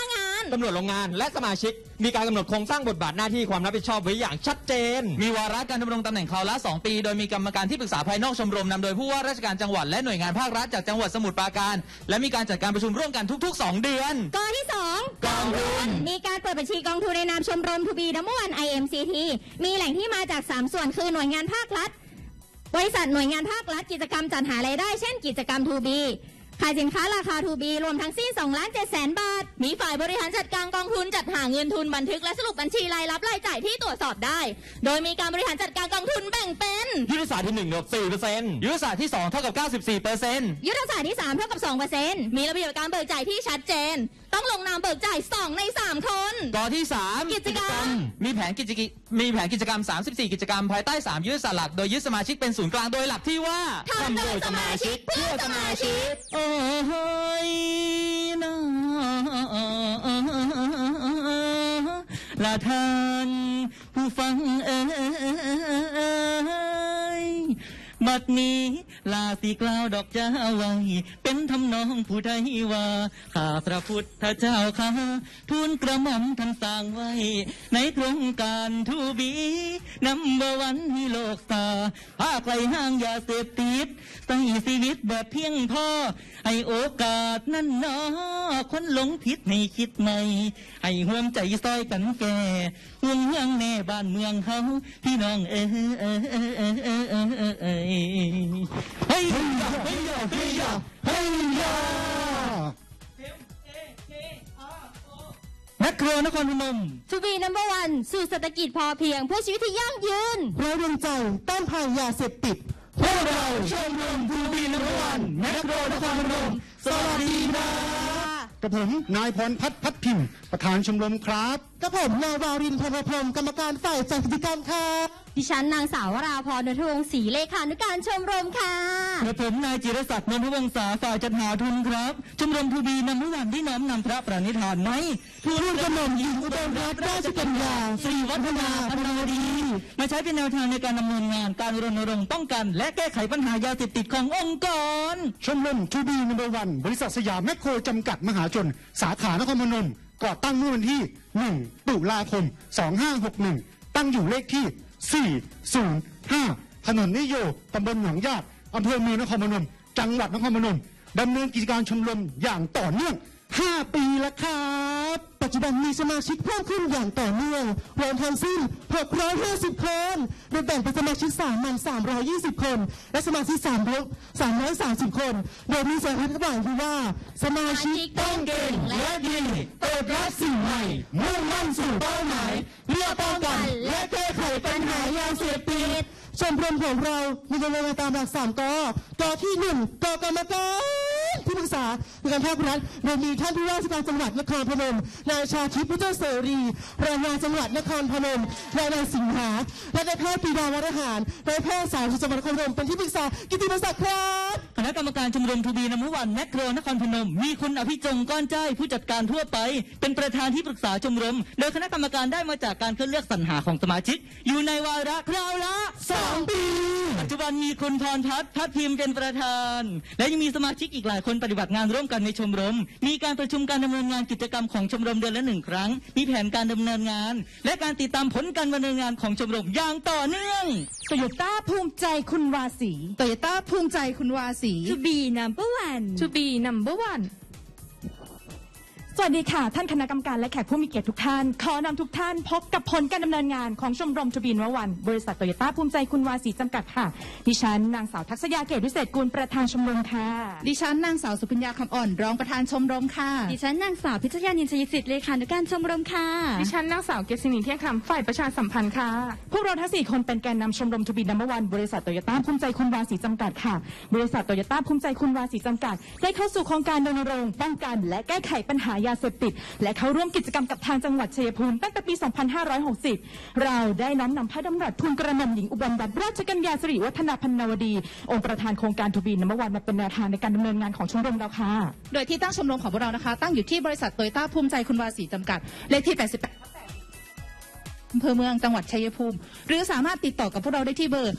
ตำรวจโรงงานและสมาชิกมีการกำหนดโครงสร้างบทบาทหน้าที่ความรับผิดชอบไว้อย่างชัดเจนมีวาระการดำรงตำแหน่งคราวละ2 ปีโดยมีกรรมการที่ปรึกษาภายนอกชมรมนำโดยผู้ว่าราชการจังหวัดและหน่วยงานภาครัฐจากจังหวัดสมุทรปราการและมีการจัดการประชุมร่วมกันทุกๆ2 เดือนกที่2กองทุนมีการเปิดบัญชีกองทุนในนามชมรมทูบีนัมเบอร์วัน IMCT มีแหล่งที่มาจาก3 ส่วนคือหน่วยงานภาครัฐบริษัทหน่วยงานภาครัฐกิจกรรมจัดหารายได้เช่นกิจกรรมทูบีขายสินค้าราคาทูบีรวมทั้งสิ้น2,700,000 บาทมีฝ่ายบริหารจัดการกองทุนจัดหาเงินทุนบันทึกและสรุปบัญชีรายรับรายจ่ายที่ตรวจสอบได้โดยมีการบริหารจัดการกองทุนแบ่งเป็นยุทธศาสตร์ที่1 4%ยุทธศาสตร์ที่2เท่ากับ 94% ยุทธศาสตร์ที่3เท่ากับ 2% มีระเบียบการเบิกจ่ายที่ชัดเจนต้องลงนามเบิกจ่าย2 ใน 3 คนกที่3 กิจกรรมมีแผนกิจกรรม34 กิจกรรมภายใต้3ยุทธศาสตร์หลักโดยยึดสมาชิกเป็นศูนย์กลางโดยหลักที่ว่าทำโดยสมาชิกเพื่อสมาชิกโอ้ยนะละท่านผู้ฟังบัดนี้ลาสีกล่าวดอกจ้าไว้เป็นทำนองผู้ใดว่าข้าพระพุทธเจ้าข้าทูลกระหม่อมท่านสร้างไว้ในโครงการทูบีนัมเบอร์วันให้โลกตาพาไกลห่างยาเสพติดใส่ชีวิตแบบเพียงพอให้โอกาสนั่นเนาะคนหลงผิดให้คิดใหม่ให้ห่วงใจซอยกันแก่ห่วงเมืองแน่บ้านเมืองเขาพี่น้องเฮ้ยเฮ้ยแมคโครนครพนมทูบีนัมเบอร์วันสู่เศรษฐกิจพอเพียงเพื่อชีวิตที่ยั่งยืนไร้ดวงใจต้านภัยยาเสพติดพวกเราชมรมทูบีนัมเบอร์วันแมคโครนครพนมสวัสดีครับกับผมนายพรพัฒน์พิมพ์ประธานชมรมครับกับผมนายวารินทร์ พลพรหมกรรมการฝ่ายจัดกิจกรรมครับดิฉันนางสาววราพร นนทวงศ์ศรีเลขานุการชมรมค่ะและผมนายจิรศักดิ์ นนทวงศาฝ่ายจัดหาทุนครับชมรมทูบีนัมเบอร์วันที่น้อมนำพระประนิธานไหมทูลกระหม่อมหญิงอุบลรัตนราชกัญญาสิริวัฒนาพนาวดีมาใช้เป็นแนวทางในการดำเนินงานการรณรงค์ป้องกันและแก้ไขปัญหายาเสพติดขององค์กรชมรมทูบีนัมเบอร์วันบริษัทสยามแมคโครจำกัดมหาชนสาขานครพนมก่อตั้งเมื่อวันที่1 ตุลาคม 2561ตั้งอยู่เลขที่405ถนนนิโยตำบลหนองญาติอำเภอเมืองนครพนมจังหวัดนครพนมดำเนินกิจการชมรมอย่างต่อเนื่อง5 ปีแล้วครับปัจจุบันมีสมาชิกเพิ่มขึ้นอย่างต่อเนื่องรวมทั้งสิ้น650 คนโดยแบ่งเป็นสมาชิกสามัญ320 คนและสมาชิก330 คนโดยมีสัญลักษณ์ระหว่างที่ว่าสมาชิกต้องเก่งและดีเปิดรับสิ่งใหม่มุ่งมั่นสู่เป้าหมายเพื่อป้องกันและแก้ไขปัญหายาเสพติดชมรมของเรามีดำเนินตามหลัก3 กที่ 1 กกรรมการที่ปรึกษาการภาครัฐโดยมีท่านผู้ว่าราชการจังหวัดนครพนมนายชาทิพย์พุทธเสรีรองนายจังหวัดนครพนมนายสิงหาและนายแพทย์ปรีดาวรหารนายแพทย์สาธารณสุขจังหวัดนครพนมเป็นที่ปรึกษากิตติมศักดิ์ครับคณะกรรมการชมรมทูบีนัมเบอร์วันแมคโครนครพนมมีคุณอภิจงก้อนจ้ายผู้จัดการทั่วไปเป็นประธานที่ปรึกษาชมรมโดยคณะกรรมการได้มาจากการคัดเลือกสรรหาของสมาชิกอยู่ในวาระคราวละ2 ปีปัจจุบันมีคุณพรพัฒน์พิมพ์เป็นประธานและยังมีสมาชิกอีกหลายคนปฏิบัติงานร่วมกันในชมรมมีการประชุมการดำเนินงานกิจกรรมของชมรมเดือนละ1 ครั้งมีแผนการดำเนินงานและการติดตามผลการดำเนินงานของชมรมอย่างต่อเนื่องโตโยต้าภูมิใจคุณวาสีโตโยต้าภูมิใจคุณวาสี To be number one To be number one สวัสดีค่ะท่านคณะกรรมการและแขกผู้มีเกียรติทุกท่านขอนำทุกท่านพบกับผลการดำเนินงานของชมรมทูบีนัมเบอร์วันบริษัทโตโยต้าภูมิใจคุณวาสีจำกัดค่ะดิฉันนางสาวทักษยาเกตวิเศษกุลประธานชมรมค่ะดิฉันนางสาวสุพิญญาคำอ่อนรองประธานชมรมค่ะดิฉันนางสาวพิชญานินทยิสิทธิ์เลขานุการชมรมค่ะดิฉันนางสาวเกษณินเที่ยงคำฝ่ายประชาสัมพันธ์ค่ะพวกเราทั้ง4 คนเป็นแกนนำชมรมทูบีนัมเบอร์วันบริษัทโตโยต้าภูมิใจคุณวาสีจำกัดค่ะบริษัทโตโยต้าภูมิใจคุณวาสีจำกัดได้เข้าสู่โครงการรณรงค์ป้องกันและแก้ไขปัญหายาเสพติดและเข้าร่วมกิจกรรมกับทางจังหวัดชัยภูมิตั้งแต่ปี 2560 เราได้น้อมนำพระดำรัสทูลกระหม่อมหญิงอุบลรัตนราชกัญญาสิริวัฒนาพนาวดีองค์ประธานโครงการทูบีนัมเบอร์วันมาเป็นแนวทางในการดำเนินงานของชมรมเราค่ะโดยที่ตั้งชมรมของพวกเรานะคะตั้งอยู่ที่บริษัทโตโยต้าภูมิใจคุณวาสีจำกัดเลขที่ 88 อำเภอเมืองจังหวัดชัยภูมิหรือสามารถติดต่อกับพวกเราได้ที่เบอร์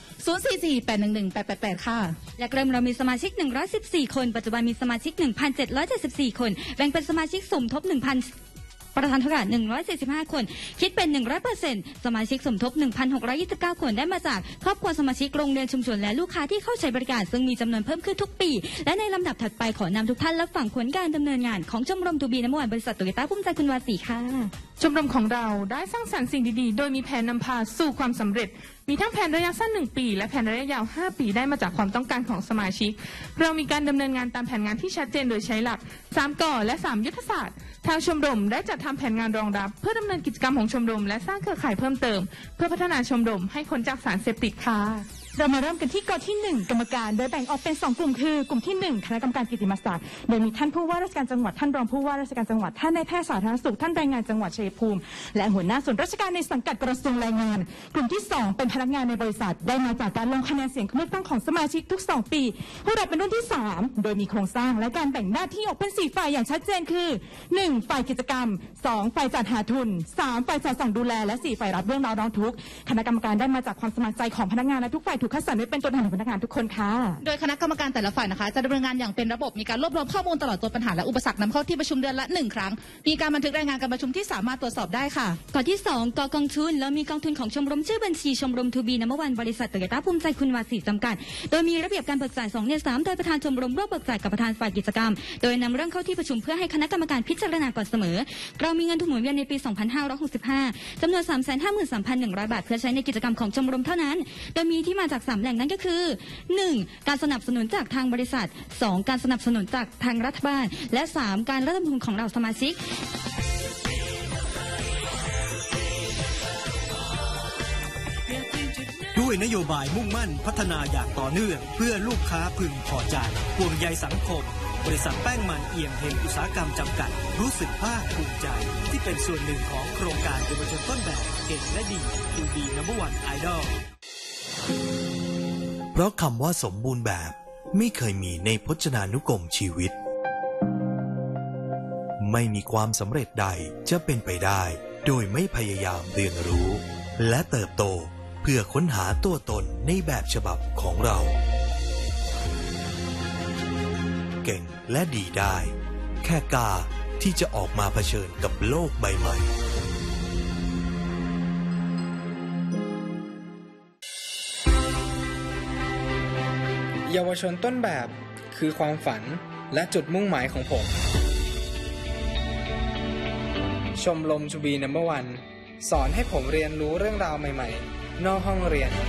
044811888 ค่ะและเริ่มเรามีสมาชิก114 คนปัจจุบันมีสมาชิก 1,774 คนแบ่งเป็นสมาชิกสมทบประธานธุรกิจ145 คนคิดเป็น 100%สมาชิกสมทบ 1,629 คนได้มาจากครอบครัวสมาชิกโรงเรียนชุมชนและลูกค้าที่เข้าใช้บริการซึ่งมีจำนวนเพิ่มขึ้นทุกปีและในลำดับถัดไปขอนำทุกท่านรับฟังผลการดำเนินงานของชมรมทูบีน้ำมันบริษัทโตโยต้าภูมิใจคุณวาสีค่ะชมรมของเราได้สร้างสรรค์สิ่งดีๆโดยมีแผนนำพาสู่ความสำเร็จมีทั้งแผนระยะสั้น1ปีและแผนระยะยาว5ปีได้มาจากความต้องการของสมาชิกเรามีการดำเนินงานตามแผนงานที่ชัดเจนโดยใช้หลัก3 ก.และ 3 ยุทธศาสตร์ทางชมรมได้จัดทำแผนงานรองรับเพื่อดำเนินกิจกรรมของชมรมและสร้างเครือข่ายเพิ่มเติมเพื่อพัฒนาชมรมให้พ้นจากสารเสพติดค่ะเรามาเริ่มกันที่ก.ที่ 1 กรรมการโดยแบ่งออกเป็น2 กลุ่มคือกลุ่มที่1คณะกรรมการกิตติมศักดิ์โดยมีท่านผู้ว่าราชการจังหวัดท่านรองผู้ว่าราชการจังหวัดท่านนายแพทย์สาธารณสุขท่านแรงงานจังหวัดชัยภูมิและหัวหน้าส่วนราชการในสังกัดกระทรวงแรงงานกลุ่มที่2เป็นพนักงานในบริษัทได้มาจากการลงคะแนนเสียงเลือกตั้งของสมาชิกทุก2ปีพวกเราเป็นรุ่นที่3โดยมีโครงสร้างและการแบ่งหน้าที่ออกเป็น4ฝ่ายอย่างชัดเจนคือ1ฝ่ายกิจกรรม2ฝ่ายจัดหาทุน3ฝ่ายสอดส่องดูแลและ4ฝ่ายรับเรื่องราวร้องทุกข์คณะกรรมการได้มาจากความสมัครใจของพนักงานและทุกฝ่ายถูกคัดสรรไว้เป็นตัวแทนของพนักงานทุกคนค่ะโดยคณะกรรมการแต่ละฝ่ายนะคะจะดำเนินงานอย่างเป็นระบบมีการรวบรวมข้อมูลตลอดตัวปัญหาและอุปสรรคนำเข้าที่ประชุมเดือนละ1 ครั้งมีการบันทึกรายงานการประชุมที่สามารถตรวจสอบได้ค่ะก.ที่2ก.กองทุนแล้วมีกองทุนของชมรมชื่อบัญชีชมรมทูบีน้ำมันบริษัทโตโยต้าภูมิใจคุณวาสีจำกัดโดยมีระเบียบการเบิกจ่าย2 ใน 3โดยประธานชมรมร่วมเบิกจ่ายกับประธานฝ่ายกิจกรรมโดยนำเรื่องเข้าที่ประชุมเพื่อให้คณะกรรมการพิจารณาก่อนเสมอเรามีเงินทุนหมุนเวียนในปี 2565 จำนวน 353,100 บาทเพื่อใช้ในกิจกรรมของชมรมเท่านั้นโดยมีที่มาจาก3 แหล่งนั้นก็คือ 1. การสนับสนุนจากทางบริษัท 2. การสนับสนุนจากทางรัฐบาลและ 3. การระดมทุนของเราสมาชิกด้วยนโยบายมุ่งมั่นพัฒนาอย่างต่อเนื่องเพื่อลูกค้าพึงพอใจห่วงใยสังคมบริษัทแป้งมันเอี่ยมเฮงอุตสาหกรรมจำกัดรู้สึกภาคภูมิใจที่เป็นส่วนหนึ่งของโครงการเยาวชนต้นแบบเก่งและดีทูบีนัมเบอร์วันไอดอลเพราะคำว่าสมบูรณ์แบบไม่เคยมีในพจนานุกรมชีวิตไม่มีความสำเร็จใดจะเป็นไปได้โดยไม่พยายามเรียนรู้และเติบโตเพื่อค้นหาตัวตนในแบบฉบับของเราเก่งและดีได้แค่กล้าที่จะออกมาเผชิญกับโลกใบใหม่เยาวชนต้นแบบคือความฝันและจุดมุ่งหมายของผมชมรมทูบีนัมเบอร์วันสอนให้ผมเรียนรู้เรื่องราวใหม่ๆนอกห้องเรียน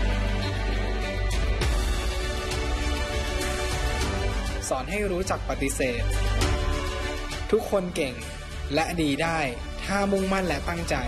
สอนให้รู้จักปฏิเสธทุกคนเก่งและดีได้ถ้ามุ่งมั่นและตั้งใจ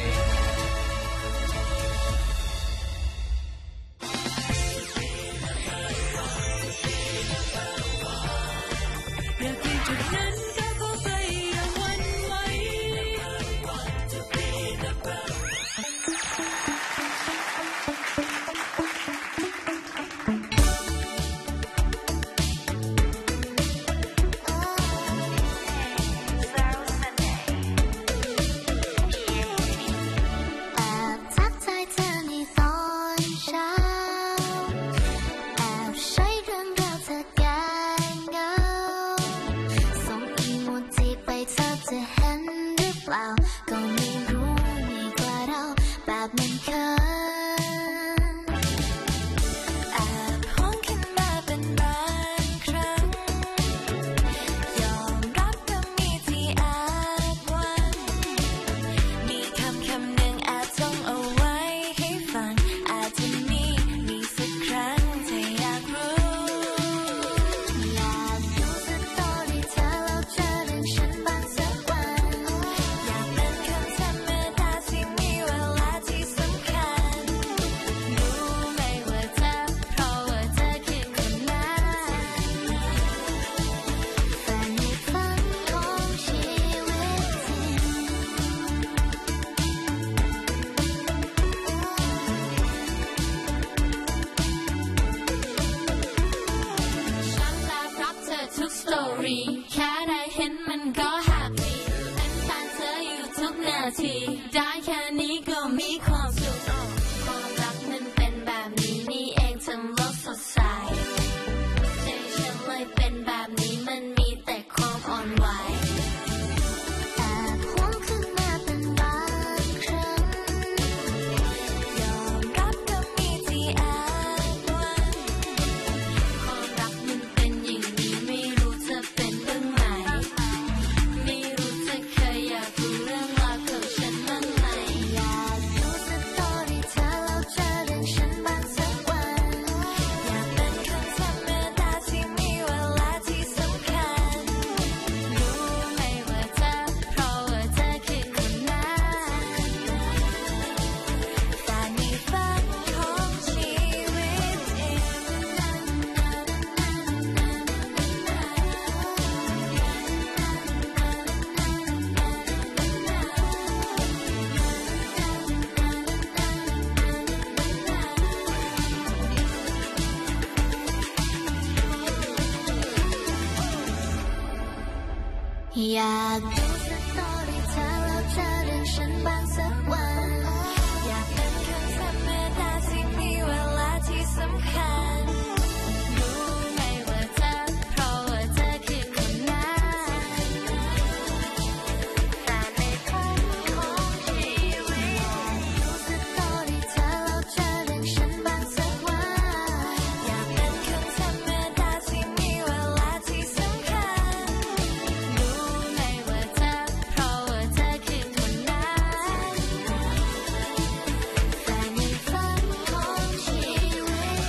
อยากดูสตอรี่เธอแล้วเธอเรียกฉันบ้างสักวันอยากเป็นคนธรรมดาที่มีเวลาที่สำคัญรู้ไหมว่าเธอเพราะว่าเธอคือคนนั้นแต่ในฝันของชีวิตดูสตอรี่เธอแล้วเธอเรียกฉันบ้างสักวันอยากเป็นคนธรรมดาที่มีเวลาที่สำคัญรู้ไหมว่าเธอเพราะว่าเธอคือคนนั้นแต่ในฝันของชีวิต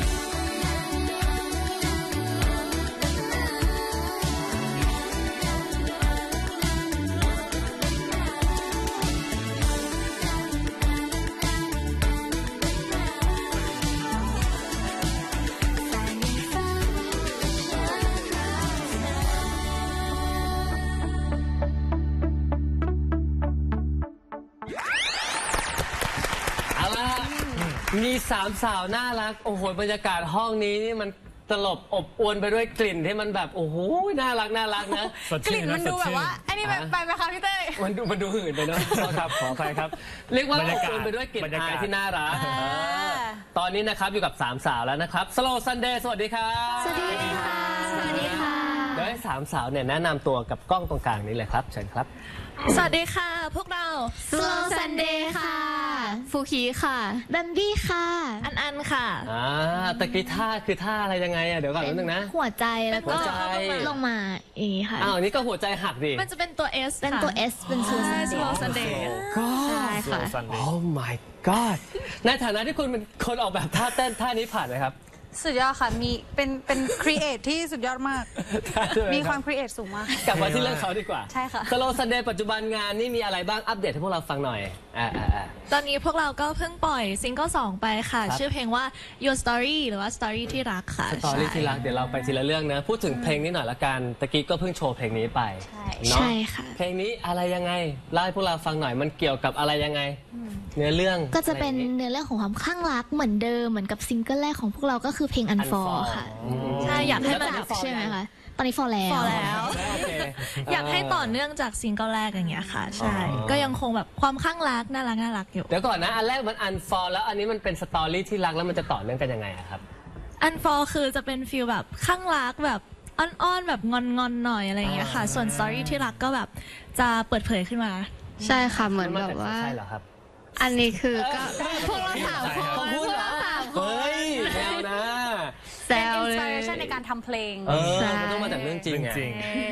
เอาละมีสามสาวน่ารักโอ้โหบรรยากาศห้องนี้นี่มันตลบอบอวลไปด้วยกลิ่นที่มันแบบโอ้โหน่ารักนะกลิ่นมันดูแบบว่าอันนี้ไปไหมคะพี่เต้ยมันดูหื่นไปเนอะครับขออภัยครับ เรียกว่าบรรอบยากาศอวลไปด้วยกลิ่นบรรยากาศอายที่น่ารักตอนนี้นะครับอยู่กับสามสาวแล้วนะครับ Slow Sunday สวัสดีครับสวัสดีค่ะ สวัสดีค่ะเดี๋ยวให้สามสาวเนี่ยแนะนำตัวกับกล้องตรงกลางนี้เลยครับเชิญครับสวัสดีค่ะ พวกเรา Slow Sunday ค่ะ ฟูคีค่ะดันดี้ค่ะ อันค่ะตะกี้ท่าคือท่าอะไรยังไงอะเดี๋ยวก่อนนิดนึงนะหัวใจแล้วก็หัวใจลงมาอย่างนี้ค่ะอ้าวนี่ก็หัวใจหักดิมันจะเป็นตัว S เป็นตัว S เป็น Slow Sunday ใช่ค่ะ Oh my god ในฐานะที่คุณเป็นคนออกแบบท่าเต้นท่านี้ผ่านไหมครับสุดยอดค่ะ มีเป็นครีเอทที่สุดยอดมาก มีความครีเอทสูงมากกลับมาที่เรื่องเขาดีกว่าใช่ค่ะ Slow Sunday ปัจจุบันงานนี่มีอะไรบ้างอัปเดตให้พวกเราฟังหน่อยตอนนี้พวกเราก็เพิ่งปล่อยซิงเกิล2ไปค่ะครับชื่อเพลงว่า Your Story หรือว่า Story ที่รักค่ะสตอรี่ที่รักเดี๋ยวเราไปทีละเรื่องนะพูดถึงเพลงนี้หน่อยละกันตะกี้ก็เพิ่งโชว์เพลงนี้ไปเนาะใช่ค่ะเพลงนี้อะไรยังไงเล่าให้พวกเราฟังหน่อยมันเกี่ยวกับอะไรยังไง เนื้อเรื่องก็จะเป็นอไรอย่างงี้เนื้อเรื่องของความข้างรักเหมือนเดิมเหมือนกับซิงเกิลแรกของพวกเราก็คือเพลง Unfall ค่ะ ใช่อยากให้มันใช่ไหมคะตอนนี้ fall แล้วโอเคอยากให้ต่อเนื่องจากซิงเกิลแรกอย่างเงี้ยค่ะ ใช่ ก็ยังคงแบบความข้างรักน่ารักอยู่เดี๋ยวก่อนนะอันแรกมัน Unfall แล้วอันนี้มันเป็นสตอรี่ที่รักแล้วมันจะต่อเนื่องกันยังไงอะครับ Unfall คือจะเป็นฟีลแบบข้างรักแบบอ้อนๆแบบงอนๆหน่อยอะไรอย่างเงี้ยค่ะ ส่วน Story ที่รักก็แบบจะเปิดเผยขึ้นมาใช่ค่ะเหมือนแบบว่าใช่เหรอครับอันนี้คือก็พวกเราสามคนพูดเหรอเฮ้ยแนวนะแซเป็นวอินเลสปิเรยชันในการทำเพลงมันต้องมาจากเรื่องจริงจริง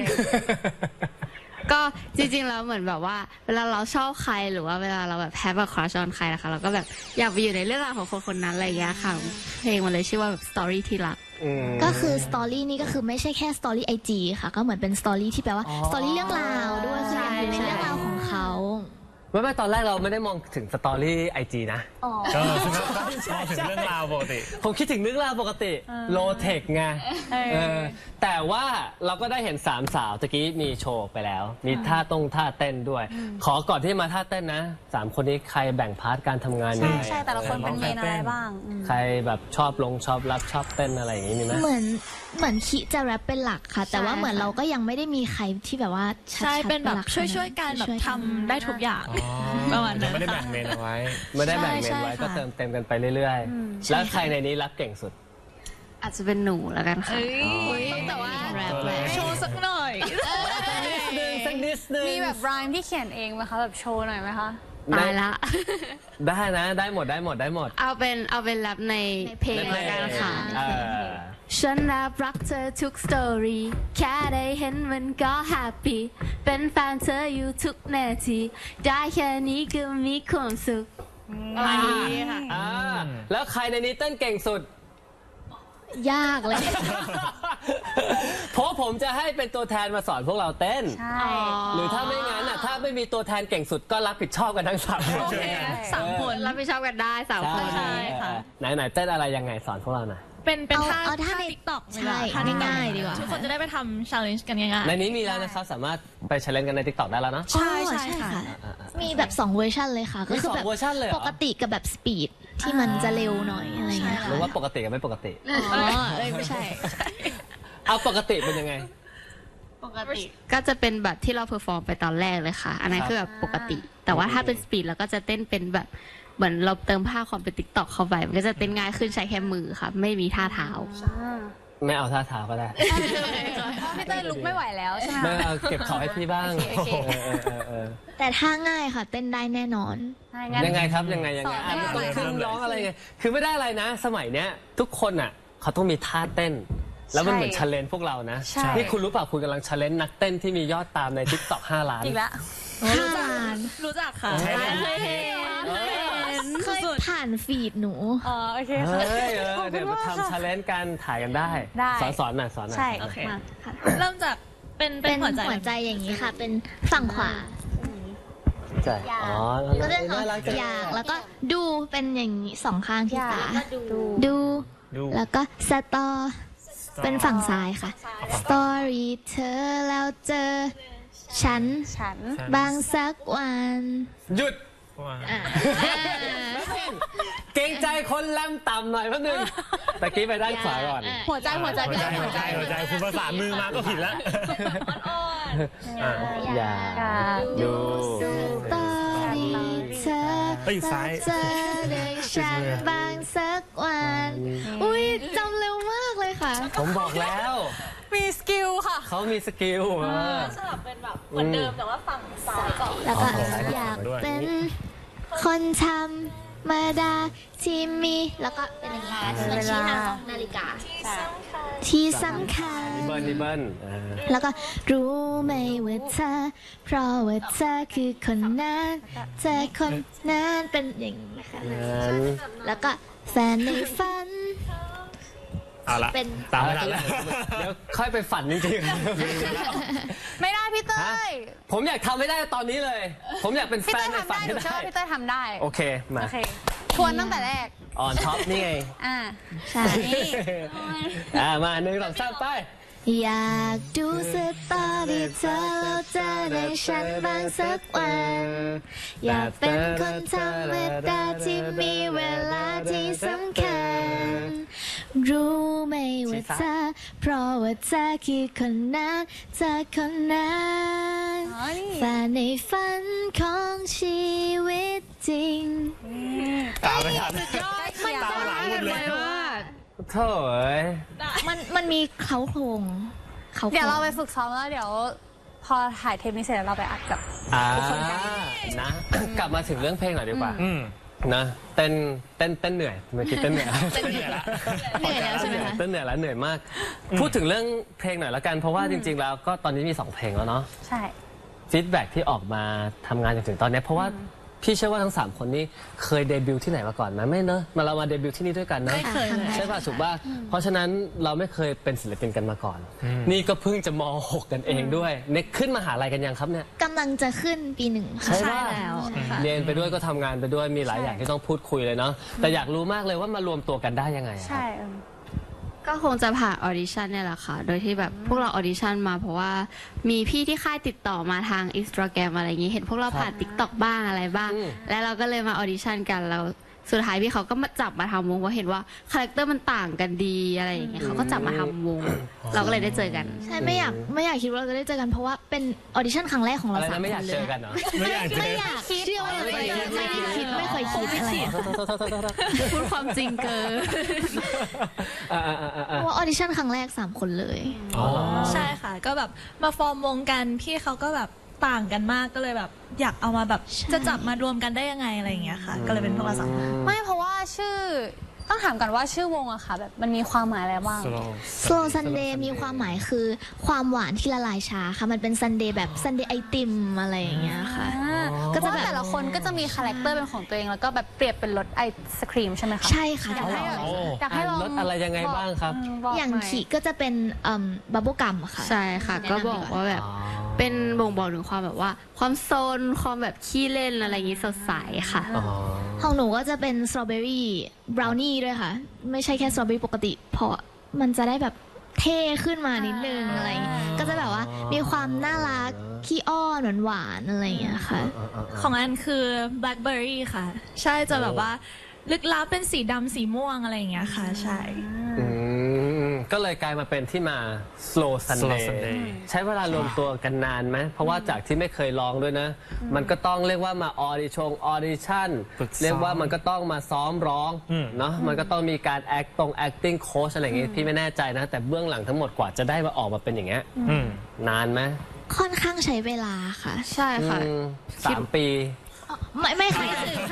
ก็จริงๆแล้วเหมือนแบบว่า เวลาเราชอบใครหรือว่าเวลาเราแบบแฮปกับครัชออนใครนะคะเราก็แบบอยากไปอยู่ในเรื่องราวของคนคนนั้นอะไรอย่างเงี้ยค่ะเพลงมันเลยชื่อว่าแบบ Story ที่รักก็คือสตอรี่นี่ก็คือไม่ใช่แค่สตอรี่ IG ค่ะ ก็เหมือนเป็นสตอรี่ที่แปลว่าสตอรี่เรื่องราวด้วยคือยังอยู่ในเรื่องราวของเขาไม่ตอนแรกเราไม่ได้มองถึงสตอรี่ไอจีนะก็คือมองถึงเรื่องราวปกติผมคิดถึงเรื่องราวปกติโลเทคไงแต่ว่าเราก็ได้เห็นสามสาวตะกี้มีโชว์ไปแล้ว มีท่าเต้นด้วย ขอก่อนที่มาท่าเต้นนะสามคนนี้ใครแบ่งพาร์ทการทำงานยังไงใช่แต่ละคนเป็นเมนอะไรบ้างใครแบบชอบรับชอบเต้นอะไรอย่างนี้มีไหมเหมือนคิจะแรปเป็นหลักค่ะ แต่ว่าเหมือนเราก็ยังไม่ได้มีใครที่แบบว่าชัดๆใช่เป็นแบบหลักช่วยๆกันแบบทำได้ทุกอย่างประมาณนั้นไม่ได้แบ่งเมนเอาไว้ไม่ได้แบ่งเมนไว้ใช่ค่ะก็เติมเต็มกันไปเรื่อยๆ แล้วใครในนี้รับเก่งสุดอาจจะเป็นหนูแล้วกันค่ะแต่ว่าแรปเลยโชว์สักหน่อยสักนิดนึงมีแบบรายที่เขียนเองไหมคะแบบโชว์หน่อยไหมคะตายละได้นะได้หมดเอาเป็นแรปในเพลงแล้วกันค่ะ ฉันแอบรักเธอทุกสตอรี่แค่ได้เห็นมันก็แฮปปี้เป็นแฟนเธออยู่ทุกนาทีได้แค่นี้ก็มีความสุขประมาณนี้ค่ะแล้วใครในนี้เต้นเก่งสุดยากเลยเพราะผมจะให้เป็นตัวแทนมาสอนพวกเราเต้นใช่หรือถ้าไม่งั้นอ่ะถ้าไม่มีตัวแทนเก่งสุดก็รับผิดชอบกันทั้งสามคนโอเคสามคนรับผิดชอบกันได้สามคนใช่ไหนเต้นอะไรยังไงสอนพวกเราหน่อยเป็นท่าเอาท่าในติ๊กต็อกใช่ง่ายๆดีกว่าทุกคนจะได้ไปทำ challenge กันง่ายๆในนี้มีแล้วนะครับสามารถไปเชลเลนกันใน TikTok ได้แล้วเนาะใช่ค่ะ มีแบบ2เวอร์ชันเลยค่ะ ก็คือแบบมี2เวอร์ชันเลยเหรอปกติกับแบบสปีดที่มันจะเร็วหน่อยอะไรอย่างเงี้ยหรือว่าปกติกับไม่ปกติอ๋อไม่ใช่เอาปกติเป็นยังไงปกติก็จะเป็นแบบที่เราเพอร์ฟอร์มไปตอนแรกเลยค่ะอันนั้นคือแบบปกติแต่ว่าถ้าเป็นสปีดเราก็จะเต้นเป็นแบบเหมือนเราเติมภาพความเป็นติ๊กต็อกเข้าไปมันก็จะเต้นง่ายขึ้นใช้แค่มือค่ะไม่มีท่าเท้าไม่เอาท่าเท้าก็ได้พี่เต้ยลุกไม่ไหวแล้วใช่ไหมไม่เอาเก็บของให้พี่บ้างแต่ท่าง่ายค่ะเต้นได้แน่นอนยังไงครับยังไงไม่ต้องขึ้นร้องอะไรไงคือไม่ได้อะไรนะสมัยเนี้ยทุกคนอ่ะเขาต้องมีท่าเต้นแล้วมันเหมือน challenge พวกเรานะนี่คุณรู้เปล่าคุณกำลัง challenge นักเต้นที่มียอดตามใน TikTok 5 ล้านอีกแล้วรู้จักค่ะเคยผ่านฟีดหนูโอเคค่ะเดี๋ยวมาทำ challenge กันถ่ายกันได้สอนหน่อยใช่เริ่มจากเป็นหัวใจอย่างนี้ค่ะเป็นฝั่งขวาก็เป็นอยากแล้วก็ดูเป็นอย่างนี้สองข้างที่ตาดูแล้วก็สตอเป็นฝั่งซ้ายค่ะ story เธอแล้วเจอฉันบางสักวันหยุดเกรงใจคนแรมต่ำหน่อยแป๊บนึงตะกี้ไปด้านขวาก่อนหัวใจหัวใจคุณประสานมือมาก็ผิดแล้วอย่าดู story เธอซ้ายเจอได้ฉันบางสักวันอุ้ยจำเร็วมากเลยค่ะผมบอกแล้วมีสกิลค่ะเขามีสกิลสลับเป็นแบบเหมือนเดิมแต่ว่าฝั่งซ้ายก่อนแล้วก็อยากเป็นคนธรรมดาที่มีแล้วก็เป็นอย่างนี้เป็นชี้ทางนาฬิกาที่สำคัญเบิ้ลแล้วก็รู้ไหมว่าเธอเพราะว่าเธอคือคนนั้นเธอคนนั้นเป็นอย่างนี้ค่ะแล้วก็แฟนในฝันเอาละตามแล้วเดี๋ยวค่อยไปฝันจริงๆไม่ได้พี่เต้ยผมอยากทำไม่ได้ตอนนี้เลยผมอยากเป็นแฟนในฝันให้ได้พี่เต้ยทำได้โอเคมาทวนตั้งแต่แรกออนท็อปนี่ไงใช่มา1 2 3ไปอยากดูสตอรี่เธอแล้วจะได้ฉันบ้างสักวันอยากเป็นคนธรรมดาที่มีเวลาที่สำคัญรู้ไหมว่าเธอเพราะว่าเธอคือคนนั้นเธอคนนั้นแต่ในฝันของชีวิตจริงตามไปทันตามหลังหมดเลยโถ่มันมีเขาโครงเดี๋ยวเราไปฝึกซ้อมแล้วเดี๋ยวพอถ่ายเทปนี้เสร็จเราไปอัดกับทุกคนกันนะกลับมาถึงเรื่องเพลงหน่อยดีกว่านะเต้นเหนื่อยเมื่อกี้เต้นเหนื่อยแล้วใช่ไหมคะเต้นเหนื่อยแล้วเหนื่อยมากพูดถึงเรื่องเพลงหน่อยแล้วกันเพราะว่าจริงๆแล้วก็ตอนนี้มี2เพลงแล้วเนาะใช่ฟีดแบ็กที่ออกมาทำงานจนถึงตอนนี้เพราะว่าพี่เชื่อว่าทั้ง3คนนี้เคยเดบิวต์ที่ไหนมาก่อนไหมไม่เนอะเรามาเดบิวต์ที่นี่ด้วยกันนะไม่เคยใช่ป่ะถูกป่ะเพราะฉะนั้นเราไม่เคยเป็นศิลปินกันมาก่อนนี่ก็เพิ่งจะม.6 กันเองด้วยเน็กขึ้นมหาลัยกันยังครับเนี่ยกำลังจะขึ้นปี 1 ใช่แล้วเรียนไปด้วยก็ทำงานไปด้วยมีหลายอย่างที่ต้องพูดคุยเลยเนาะแต่อยากรู้มากเลยว่ามารวมตัวกันได้ยังไงใช่ก็คงจะผ่านออดิชั่นเนี่ยแหละค่ะโดยที่แบบพวกเราออดิชั่นมาเพราะว่ามีพี่ที่ค่ายติดต่อมาทาง Instagram อะไรอย่างงี้เห็นพวกเราผ่าน TikTok บ้างอะไรบ้างแล้วเราก็เลยมาออดิชั่นกันแล้วสุดท้ายพี่เขาก็มาจับมาทำวงเพราะเห็นว่าคาแรคเตอร์มันต่างกันดีอะไรอย่างเงี้ยเขาก็จับมาทำวงเราก็เลยได้เจอกันใช่ไม่อยากคิดว่าเราจะได้เจอกันเพราะว่าเป็นออดิชั่นครั้งแรกของเรา3 คนเลยไม่อยากเจอกันเหรอไม่อยากเชื่อว่าไม่เคยคิดอะไรพูดความจริงเกินเพราะว่าออดิชั่นครั้งแรก3 คนเลยใช่ค่ะก็แบบมาฟอร์มวงกันพี่เขาก็แบบต่างกันมากก็เลยแบบอยากเอามาแบบจะจับมารวมกันได้ยังไงอะไรอย่างเงี้ยค่ะก็เลยเป็นพวกเรา3 คนไม่เพราะว่าชื่อต้องถามกันว่าชื่อวงอะค่ะแบบมันมีความหมายอะไรบ้าง Slow Sunday มีความหมายคือความหวานที่ละลายช้าค่ะมันเป็น Sunday แบบ Sunday ไอติมอะไรอย่างเงี้ยค่ะก็จะแบบแต่ละคนก็จะมีคาแรคเตอร์เป็นของตัวเองแล้วก็แบบเปรียบเป็นรสไอศครีมใช่ไหมคะใช่ค่ะอยากให้ลองรสอะไรยังไงบ้างครับอย่างขีก็จะเป็นบับเบิ้ลกัมค่ะใช่ค่ะก็บอกว่าแบบเป็นบ่งบอกถึงความแบบว่าความโซนความแบบขี้เล่นอะไรอย่างงี้สดใสค่ะของหนูก็จะเป็นสตรอเบอรี่บราวนี่ด้วยค่ะไม่ใช่แค่สตรอเบอรี่ปกติเพราะมันจะได้แบบเท่ขึ้นมานิดนึงอะไรก็จะแบบว่ามีความน่ารักขี้อ้อนหวานอะไรอย่างเงี้ยค่ะของอันคือแบล็คเบอร์รี่ค่ะใช่จะแบบว่าลึกลับเป็นสีดำสีม่วงอะไรอย่างเงี้ยค่ะใช่ก็เลยกลายมาเป็นที่มา Slow Sunday ใช้เวลารวมตัวกันนานไหมเพราะว่าจากที่ไม่เคยร้องด้วยนะมันก็ต้องเรียกว่ามาออดิชั่นเรียกว่ามันก็ต้องมาซ้อมร้องเนาะมันก็ต้องมีการ acting coach อะไรอย่างงี้พี่ไม่แน่ใจนะแต่เบื้องหลังทั้งหมดกว่าจะได้มาออกมาเป็นอย่างเงี้ยนานไหมค่อนข้างใช้เวลาค่ะใช่ค่ะ 3 ปีไม่ค่ะ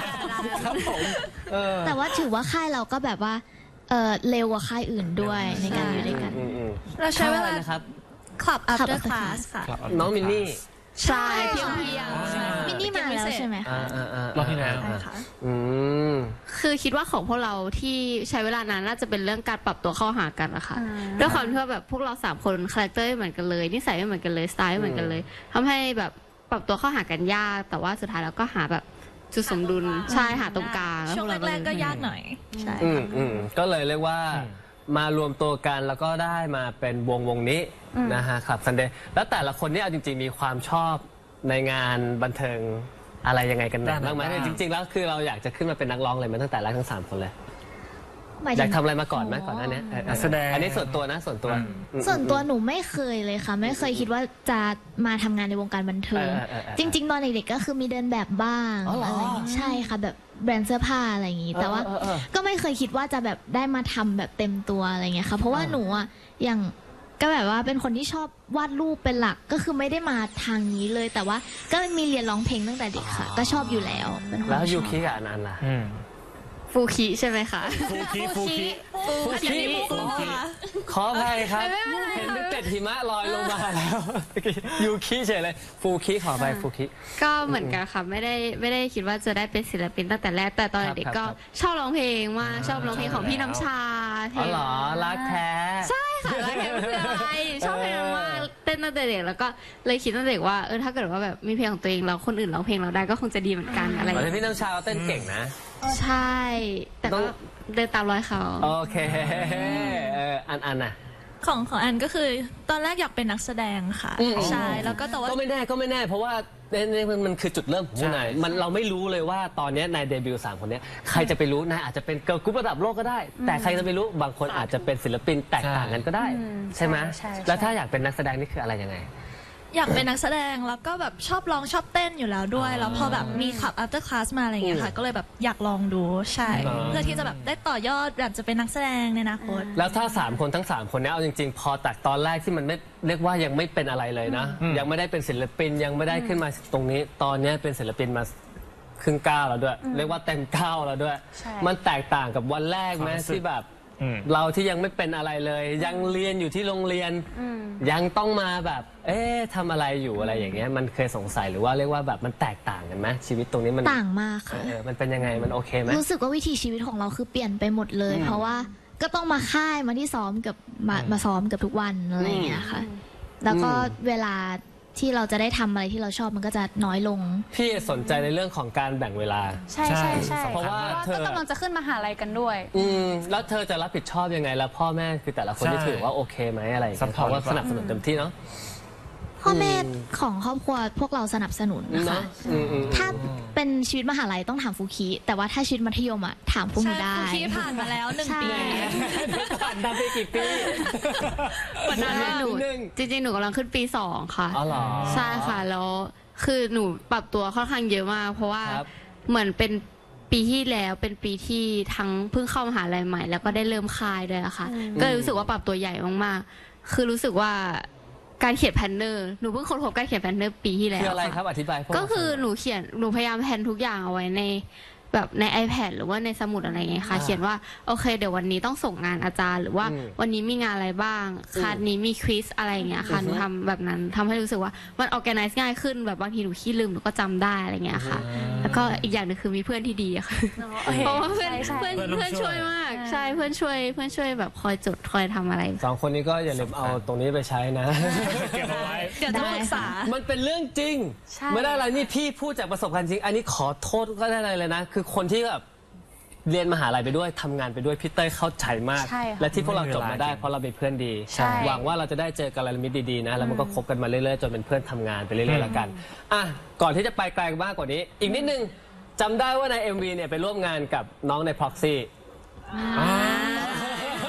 แต่ว่าถือว่าค่ายเราก็แบบว่าเร็วกว่าค่ายอื่นด้วยในการอยู่ด้วยกันเราใช้เวลานะครับ Club After Class ค่ะน้องมินนี่ใช่เพียงมินนี่มาแล้วใช่ไหมคะรอบที่แล้วคือคิดว่าของพวกเราที่ใช้เวลานานน่าจะเป็นเรื่องการปรับตัวเข้าหากันนะคะด้วยความที่ว่าแบบพวกเรา3 คนคาแรคเตอร์ไม่เหมือนกันเลยนิสัยไม่เหมือนกันเลยสไตล์ไม่เหมือนกันเลยทำให้แบบปรับตัวเข้าหากันยากแต่ว่าสุดท้ายแล้วก็หาแบบจุดสมดุลใช่หาตรงกลางช่วงแรกๆก็ยากหน่อยใช่ก็เลยเรียกว่ามารวมตัวกันแล้วก็ได้มาเป็นวงนี้นะฮะครับซันเดย์แล้วแต่ละคนนี่เอาจริงๆมีความชอบในงานบันเทิงอะไรยังไงกันบ้างไหมจริงๆแล้วคือเราอยากจะขึ้นมาเป็นนักร้องเลยมาตั้งแต่แรกทั้ง3 คนเลยอยากทำอะไรมาก่อนไหมก่อนหน้านี้แสดงอันนี้ส่วนตัวนะส่วนตัวหนูไม่เคยเลยค่ะไม่เคยคิดว่าจะมาทำงานในวงการบันเทิงจริงๆตอนเด็กๆก็คือมีเดินแบบบ้างอะไรใช่ค่ะแบบแบรนด์เสื้อผ้าอะไรอย่างงี้แต่ว่าก็ไม่เคยคิดว่าจะแบบได้มาทำแบบเต็มตัวอะไรเงี้ยค่ะเพราะว่าหนูอ่ะอย่างก็แบบว่าเป็นคนที่ชอบวาดรูปเป็นหลักก็คือไม่ได้มาทางนี้เลยแต่ว่าก็มีเรียนร้องเพลงตั้งแต่เด็กค่ะก็ชอบอยู่แล้วแล้วยูคิกับอนันต์ล่ะฟูคิใช่ไหมคะฟูคิขออภัยครับเห็นเป็นเป็ดหิมะลอยลงมาแล้วยูคิเฉยเลยฟูคิขอไปฟูคิก็เหมือนกันค่ะไม่ได้คิดว่าจะได้เป็นศิลปินตั้งแต่แรกแต่ตอนเด็กก็ชอบร้องเพลงมากชอบร้องเพลงของพี่น้ำชาอ๋อเหรอรักแท้ใช่ค่ะรักแท้คืออะไรชอบเพลงมากเต้นตั้งแต่เด็กแล้วก็เลยคิดตั้งแต่เด็กว่าถ้าเกิดว่าแบบมีเพลงของตัวเองแล้วคนอื่นร้องเพลงเราได้ก็คงจะดีเหมือนกันอะไรอย่างเงี้ยพี่น้ำชาเต้นเก่งนะใช่แต่ก็เดินตามรอยเขาโอเคอันน่ะของอันก็คือตอนแรกอยากเป็นนักแสดงค่ะใช่แล้วก็แต่ว่าก็ไม่แน่เพราะว่ามันคือจุดเริ่มของนายเราไม่รู้เลยว่าตอนนี้นายเดบิวต์3 คนนี้ใครจะไปรู้นายอาจจะเป็นเกิร์ลกรุ๊ประดับโลกก็ได้แต่ใครจะไปรู้บางคนอาจจะเป็นศิลปินแตกต่างกันก็ได้ใช่ไหมแล้วถ้าอยากเป็นนักแสดงนี่คืออะไรยังไงอยากเป็นนักแสดงแล้วก็แบบชอบร้องชอบเต้นอยู่แล้วด้วยแล้วพอแบบมีClub After Class มาอะไรอย่างเงี้ยค่ะก็เลยแบบอยากลองดูใช่เพื่อที่จะแบบได้ต่อยอดอยากจะเป็นนักแสดงในอนาคตแล้วถ้า3 คนทั้ง3 คนนี้เอาจริงๆพอจากตอนแรกที่มันไม่เรียกว่ายังไม่เป็นอะไรเลยนะยังไม่ได้เป็นศิลปินยังไม่ได้ขึ้นมาตรงนี้ตอนนี้เป็นศิลปินมาครึ่งก้าวแล้วด้วยเรียกว่าเต็มก้าวแล้วด้วยมันแตกต่างกับวันแรกไหมที่แบบเราที่ยังไม่เป็นอะไรเลยยังเรียนอยู่ที่โรงเรียนยังต้องมาแบบทำอะไรอยู่อะไรอย่างเงี้ยมันเคยสงสัยหรือว่าเรียกว่าแบบมันแตกต่างกันไหมชีวิตตรงนี้มันต่างมากค่ะมันเป็นยังไงมันโอเคไหมรู้สึกว่าวิถีชีวิตของเราคือเปลี่ยนไปหมดเลยเพราะว่าก็ต้องมาค่ายมาที่ซ้อมกับมาซ้อมกับทุกวันอะไรอย่างเงี้ยค่ะแล้วก็เวลาที่เราจะได้ทำอะไรที่เราชอบมันก็จะน้อยลงพี่สนใจในเรื่องของการแบ่งเวลาใช่เพราะว่าเธอกำลังจะขึ้นมหาลัยกันด้วยแล้วเธอจะรับผิดชอบยังไงแล้วพ่อแม่คือแต่ละคนที่ถือว่าโอเคไหมอะไรเขาว่าสนับสนุนเต็มที่เนาะพ่อแม่ของครอบครัวพวกเราสนับสนุนนะคะถ้าเป็นชีวิตมหาลัยต้องถามฟูคิแต่ว่าถ้าชีวิตมัธยมอ่ะถามพวกหนูได้ฟูคิผ่านมาแล้ว1 ปีผ่านไปกี่ปีวันนั้นหนูจริงๆหนูกำลังขึ้นปี2ค่ะใช่ค่ะแล้วคือหนูปรับตัวค่อนข้างเยอะมากเพราะว่าเหมือนเป็นปีที่แล้วเป็นปีที่ทั้งเพิ่งเข้ามหาลัยใหม่แล้วก็ได้เริ่มค่ายด้วยอะค่ะก็เลยรู้สึกว่าปรับตัวใหญ่มากๆคือรู้สึกว่าการเขียนแพนเนอร์หนูเพิ่งค้นพบการเขียนแพนเนอร์ปีที่แล้วคืออะไรครับอธิบายก็คือหนูพยายามแพนทุกอย่างเอาไว้ในแบบใน iPad หรือว่าในสมุดอะไรเงี้ยค่ะเขียนว่าโอเคเดี๋ยววันนี้ต้องส่งงานอาจารย์หรือว่าวันนี้มีงานอะไรบ้างคลาสนี้มีควิสอะไรเงี้ยค่ะหนูทำแบบนั้นทำให้รู้สึกว่ามัน organize ง่ายขึ้นแบบบางทีหนูขี้ลืมหนูก็จำได้อะไรเงี้ยค่ะแล้วก็อีกอย่างนึงคือมีเพื่อนที่ดีอะค่ะเพราะว่าเพื่อนช่วยมากใช่เพื่อนช่วยแบบคอยจดคอยทำอะไร 2 คนนี้ก็อย่าลืมเอาตรงนี้ไปใช้นะเก็บเอาไว้เดี๋ยวจะปรึกษามันเป็นเรื่องจริงไม่ได้อะไรนี่พี่พูดจากประสบการณ์จริงอันนี้ขอโทษก็ได้เลยนะคือคนที่แบบเรียนมหาลัยไปด้วยทำงานไปด้วยพี่เต้ยเข้าใจมากและที่พวกเราจบมาได้เพราะเราเป็นเพื่อนดีหวังว่าเราจะได้เจอกัลยาณมิตรดีๆนะแล้วมันก็คบกันมาเรื่อยๆจนเป็นเพื่อนทำงานไปเรื่อยๆแล้วกันก่อนที่จะไปไกลมากกว่านี้อีกนิดนึงจำได้ว่าใน MV เนี่ยไปร่วมงานกับน้องใน Proxy เป็นพระเอ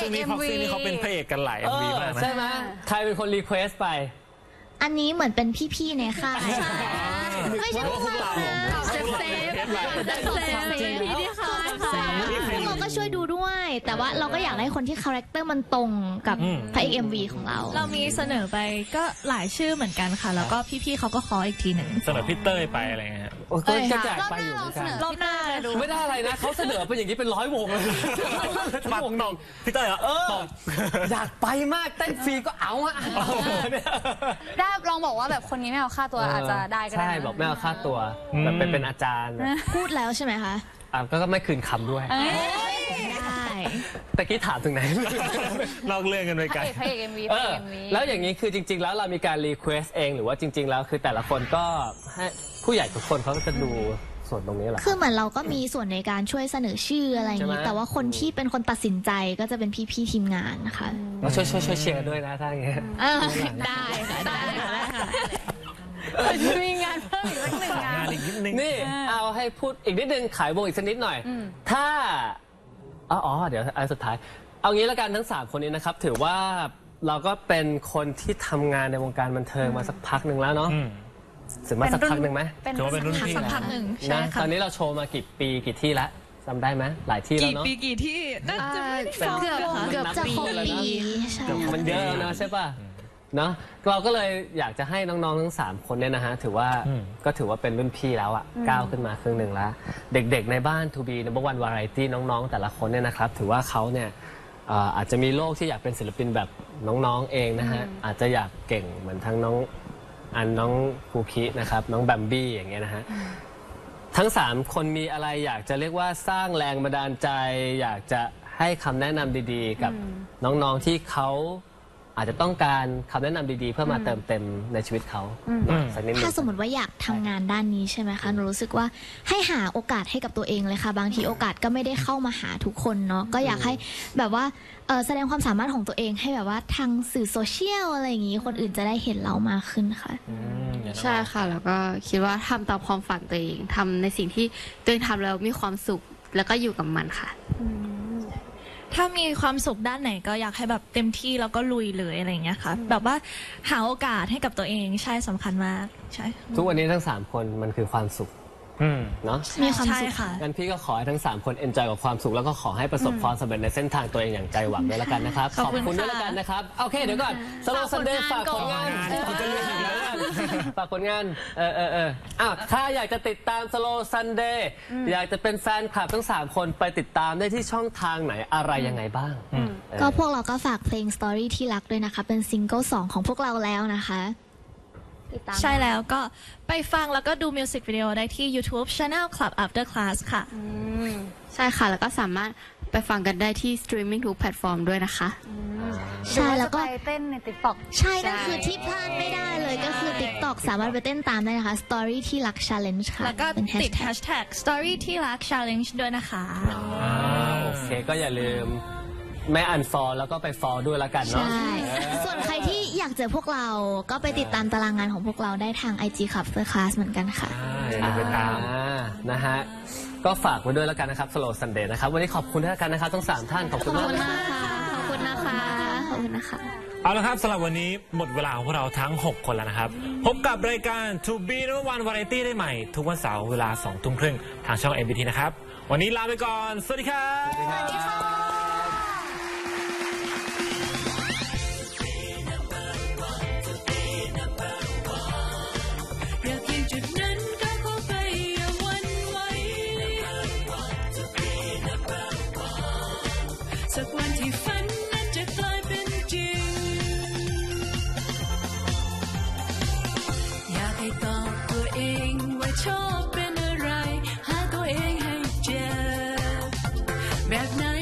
ซึ่งนี่เขาเป็นพระเอกกันหลาย MV มากนะใช่ไหมใครเป็นคนรีเควสไปอันนี้เหมือนเป็นพี่ๆในค่ายไม่ใช่พวกเราเราก็ช่วยดูด้วย แต่ว่าเราก็อยากได้คนที่คาแรคเตอร์มันตรงกับพระเอก MV ของเราเรามีเสนอไปก็หลายชื่อเหมือนกันค่ะแล้วก็พี่ๆเขาก็ขออีกทีหนึ่งเสนอพี่เต้ยไปอะไรเงี้ยก็จะแจกไปอยู่เหมือนกันรอบหน้าไม่ได้อะไรนะเขาเสนอเป็นอย่างนี้เป็น100 วงเลยวงตกพี่เต้ยอยากไปมากเต้นฟรีก็เอาอะได้ลองบอกว่าแบบคนนี้ไม่เอาค่าตัวอาจจะได้ก็ได้ใช่บอกไม่เอาค่าตัวแบบเป็นอาจารย์พูดแล้วใช่ไหมคะก็ไม่คืนคำด้วยแต่กี้ถามถึงไหนนอกเรื่องกันไปกันพระเอก MV แล้วอย่างนี้คือจริงๆแล้วเรามีการรีเควสเองหรือว่าจริงๆแล้วคือแต่ละคนก็ให้ผู้ใหญ่ทุกคนเขาก็จะดูส่วนตรงนี้แหละคือเหมือนเราก็มีส่วนในการช่วยเสนอชื่ออะไรอย่างนี้แต่ว่าคนที่เป็นคนตัดสินใจก็จะเป็นพี่ๆทีมงานนะคะเราช่วยเชียร์ด้วยนะถ้าอย่างเงี้ยได้ค่ะได้มีงานเพิ่มอีกสัก1 งานนี่เอาให้พูดอีกนิดนึงขายวงอีกสักนิดหน่อยถ้าเดี๋ยวอันสุดท้ายเอางี้แล้วกันทั้ง3คนนี้นะครับถือว่าเราก็เป็นคนที่ทำงานในวงการบันเทิงมาสักพักหนึ่งแล้วเนาะถึงมาสักพักหนึ่งไหมเป็นรุ่นพี่สักพักหนึ่งนะตอนนี้เราโชว์มากี่ปีกี่ที่ละจำได้ไหมหลายที่แล้วเนาะกี่ที่น่าจะเกือบจะครบปีมันเยอะนะใช่ป่ะเนาะเราก็เลยอยากจะให้น้องๆทั้ง3คนเนี่ยนะฮะถือว่าเป็นรุ่นพี่แล้วอ่ะก้าวขึ้นมาครึ่งหนึ่งแล้วเด็กๆในบ้าน To Be Number One Variety น้องๆแต่ละคนเนี่ยนะครับถือว่าเขาเนี่ยอาจจะมีโลกที่อยากเป็นศิลปินแบบน้องๆเองนะฮะอาจจะอยากเก่งเหมือนทั้งน้องภูคินะครับน้องแบมบี้อย่างเงี้ยนะฮะทั้ง3คนมีอะไรอยากจะเรียกว่าสร้างแรงบันดาลใจอยากจะให้คำแนะนำดีๆกับน้องๆที่เขาอาจจะต้องการคำแนะนำดีๆเพื่อมาเติมเต็มในชีวิตเขาถ้าสมมติว่าอยากทำงานด้านนี้ใช่ไหมคะหนูรู้สึกว่าให้หาโอกาสให้กับตัวเองเลยค่ะบางทีโอกาสก็ไม่ได้เข้ามาหาทุกคนเนาะก็อยากให้แบบว่าแสดงความสามารถของตัวเองให้แบบว่าทางสื่อโซเชียลอะไรอย่างนี้คนอื่นจะได้เห็นเรามากขึ้นค่ะใช่ค่ะแล้วก็คิดว่าทำตามความฝันตัวเองทำในสิ่งที่ตัวเองทำแล้วมีความสุขแล้วก็อยู่กับมันค่ะถ้ามีความสุขด้านไหนก็อยากให้แบบเต็มที่แล้วก็ลุยเลยอะไรอย่างเงี้ยค่ะแบบว่าหาโอกาสให้กับตัวเองใช่สำคัญมากใช่ทุกวันนี้ทั้ง3คนมันคือความสุขเนาะมีความสุขค่ะงั้นพี่ก็ขอให้ทั้ง3คนเอนจอยกับความสุขแล้วก็ขอให้ประสบความสำเร็จในเส้นทางตัวเองอย่างใจหวังด้วยแล้วกันนะครับขอบคุณด้วยแล้วกันนะครับโอเคเดี๋ยวก่อนสโลว์ซันเดย์ฝากผลงานฝากผลงานถ้าอยากจะติดตามสโลว์ซันเดย์อยากจะเป็นแฟนคลับทั้ง3คนไปติดตามได้ที่ช่องทางไหนอะไรยังไงบ้างก็พวกเราก็ฝากเพลง Story ที่รักด้วยนะคะเป็นซิงเกิล2ของพวกเราแล้วนะคะใช่แล้วก็ไปฟังแล้วก็ดูมิวสิกวิดีโอได้ที่ YouTube Channel Club After Class ค่ะใช่ค่ะแล้วก็สามารถไปฟังกันได้ที่สตรีมมิ่งทุกแพลตฟอร์มด้วยนะคะใช่แล้วก็ไปเต้นใน TikTok ใช่นั่นคือที่พลาดไม่ได้เลยก็คือ TikTok สามารถไปเต้นตามได้นะคะ Story ที่รัก Challenge ค่ะแล้วก็ติด Hashtag Story ที่รัก Challenge ด้วยนะคะโอเคก็อย่าลืมไม่อันฟอลแล้วก็ไปฟอลด้วยแล้วกันเนาะใช่ส่วนใครที่อยากเจอพวกเราก็ไปติดตามตารางงานของพวกเราได้ทาง IG Club After Class เหมือนกันค่ะไปตามนะฮะก็ฝากไว้ด้วยแล้วกันนะครับ Slow Sunday นะครับวันนี้ขอบคุณด้วยกันนะครับทั้ง3ท่านขอบคุณมากขอบคุณนะคะขอบคุณนะคะเอาละครับสำหรับวันนี้หมดเวลาของพวกเราทั้ง6คนแล้วนะครับพบกับรายการ To Be Number One Variety ได้ใหม่ทุกวันเสาร์เวลา 20:30 ทางช่อง MBT นะครับวันนี้ลาไปก่อนสวัสดีครับสวัสดีค่ะสักวันที่ฝันนั้นจะกลายเป็นจริงอยากให้ตอบตัวเองว่าชอบเป็นอะไรหาตัวเองให้เจอแบบนั้น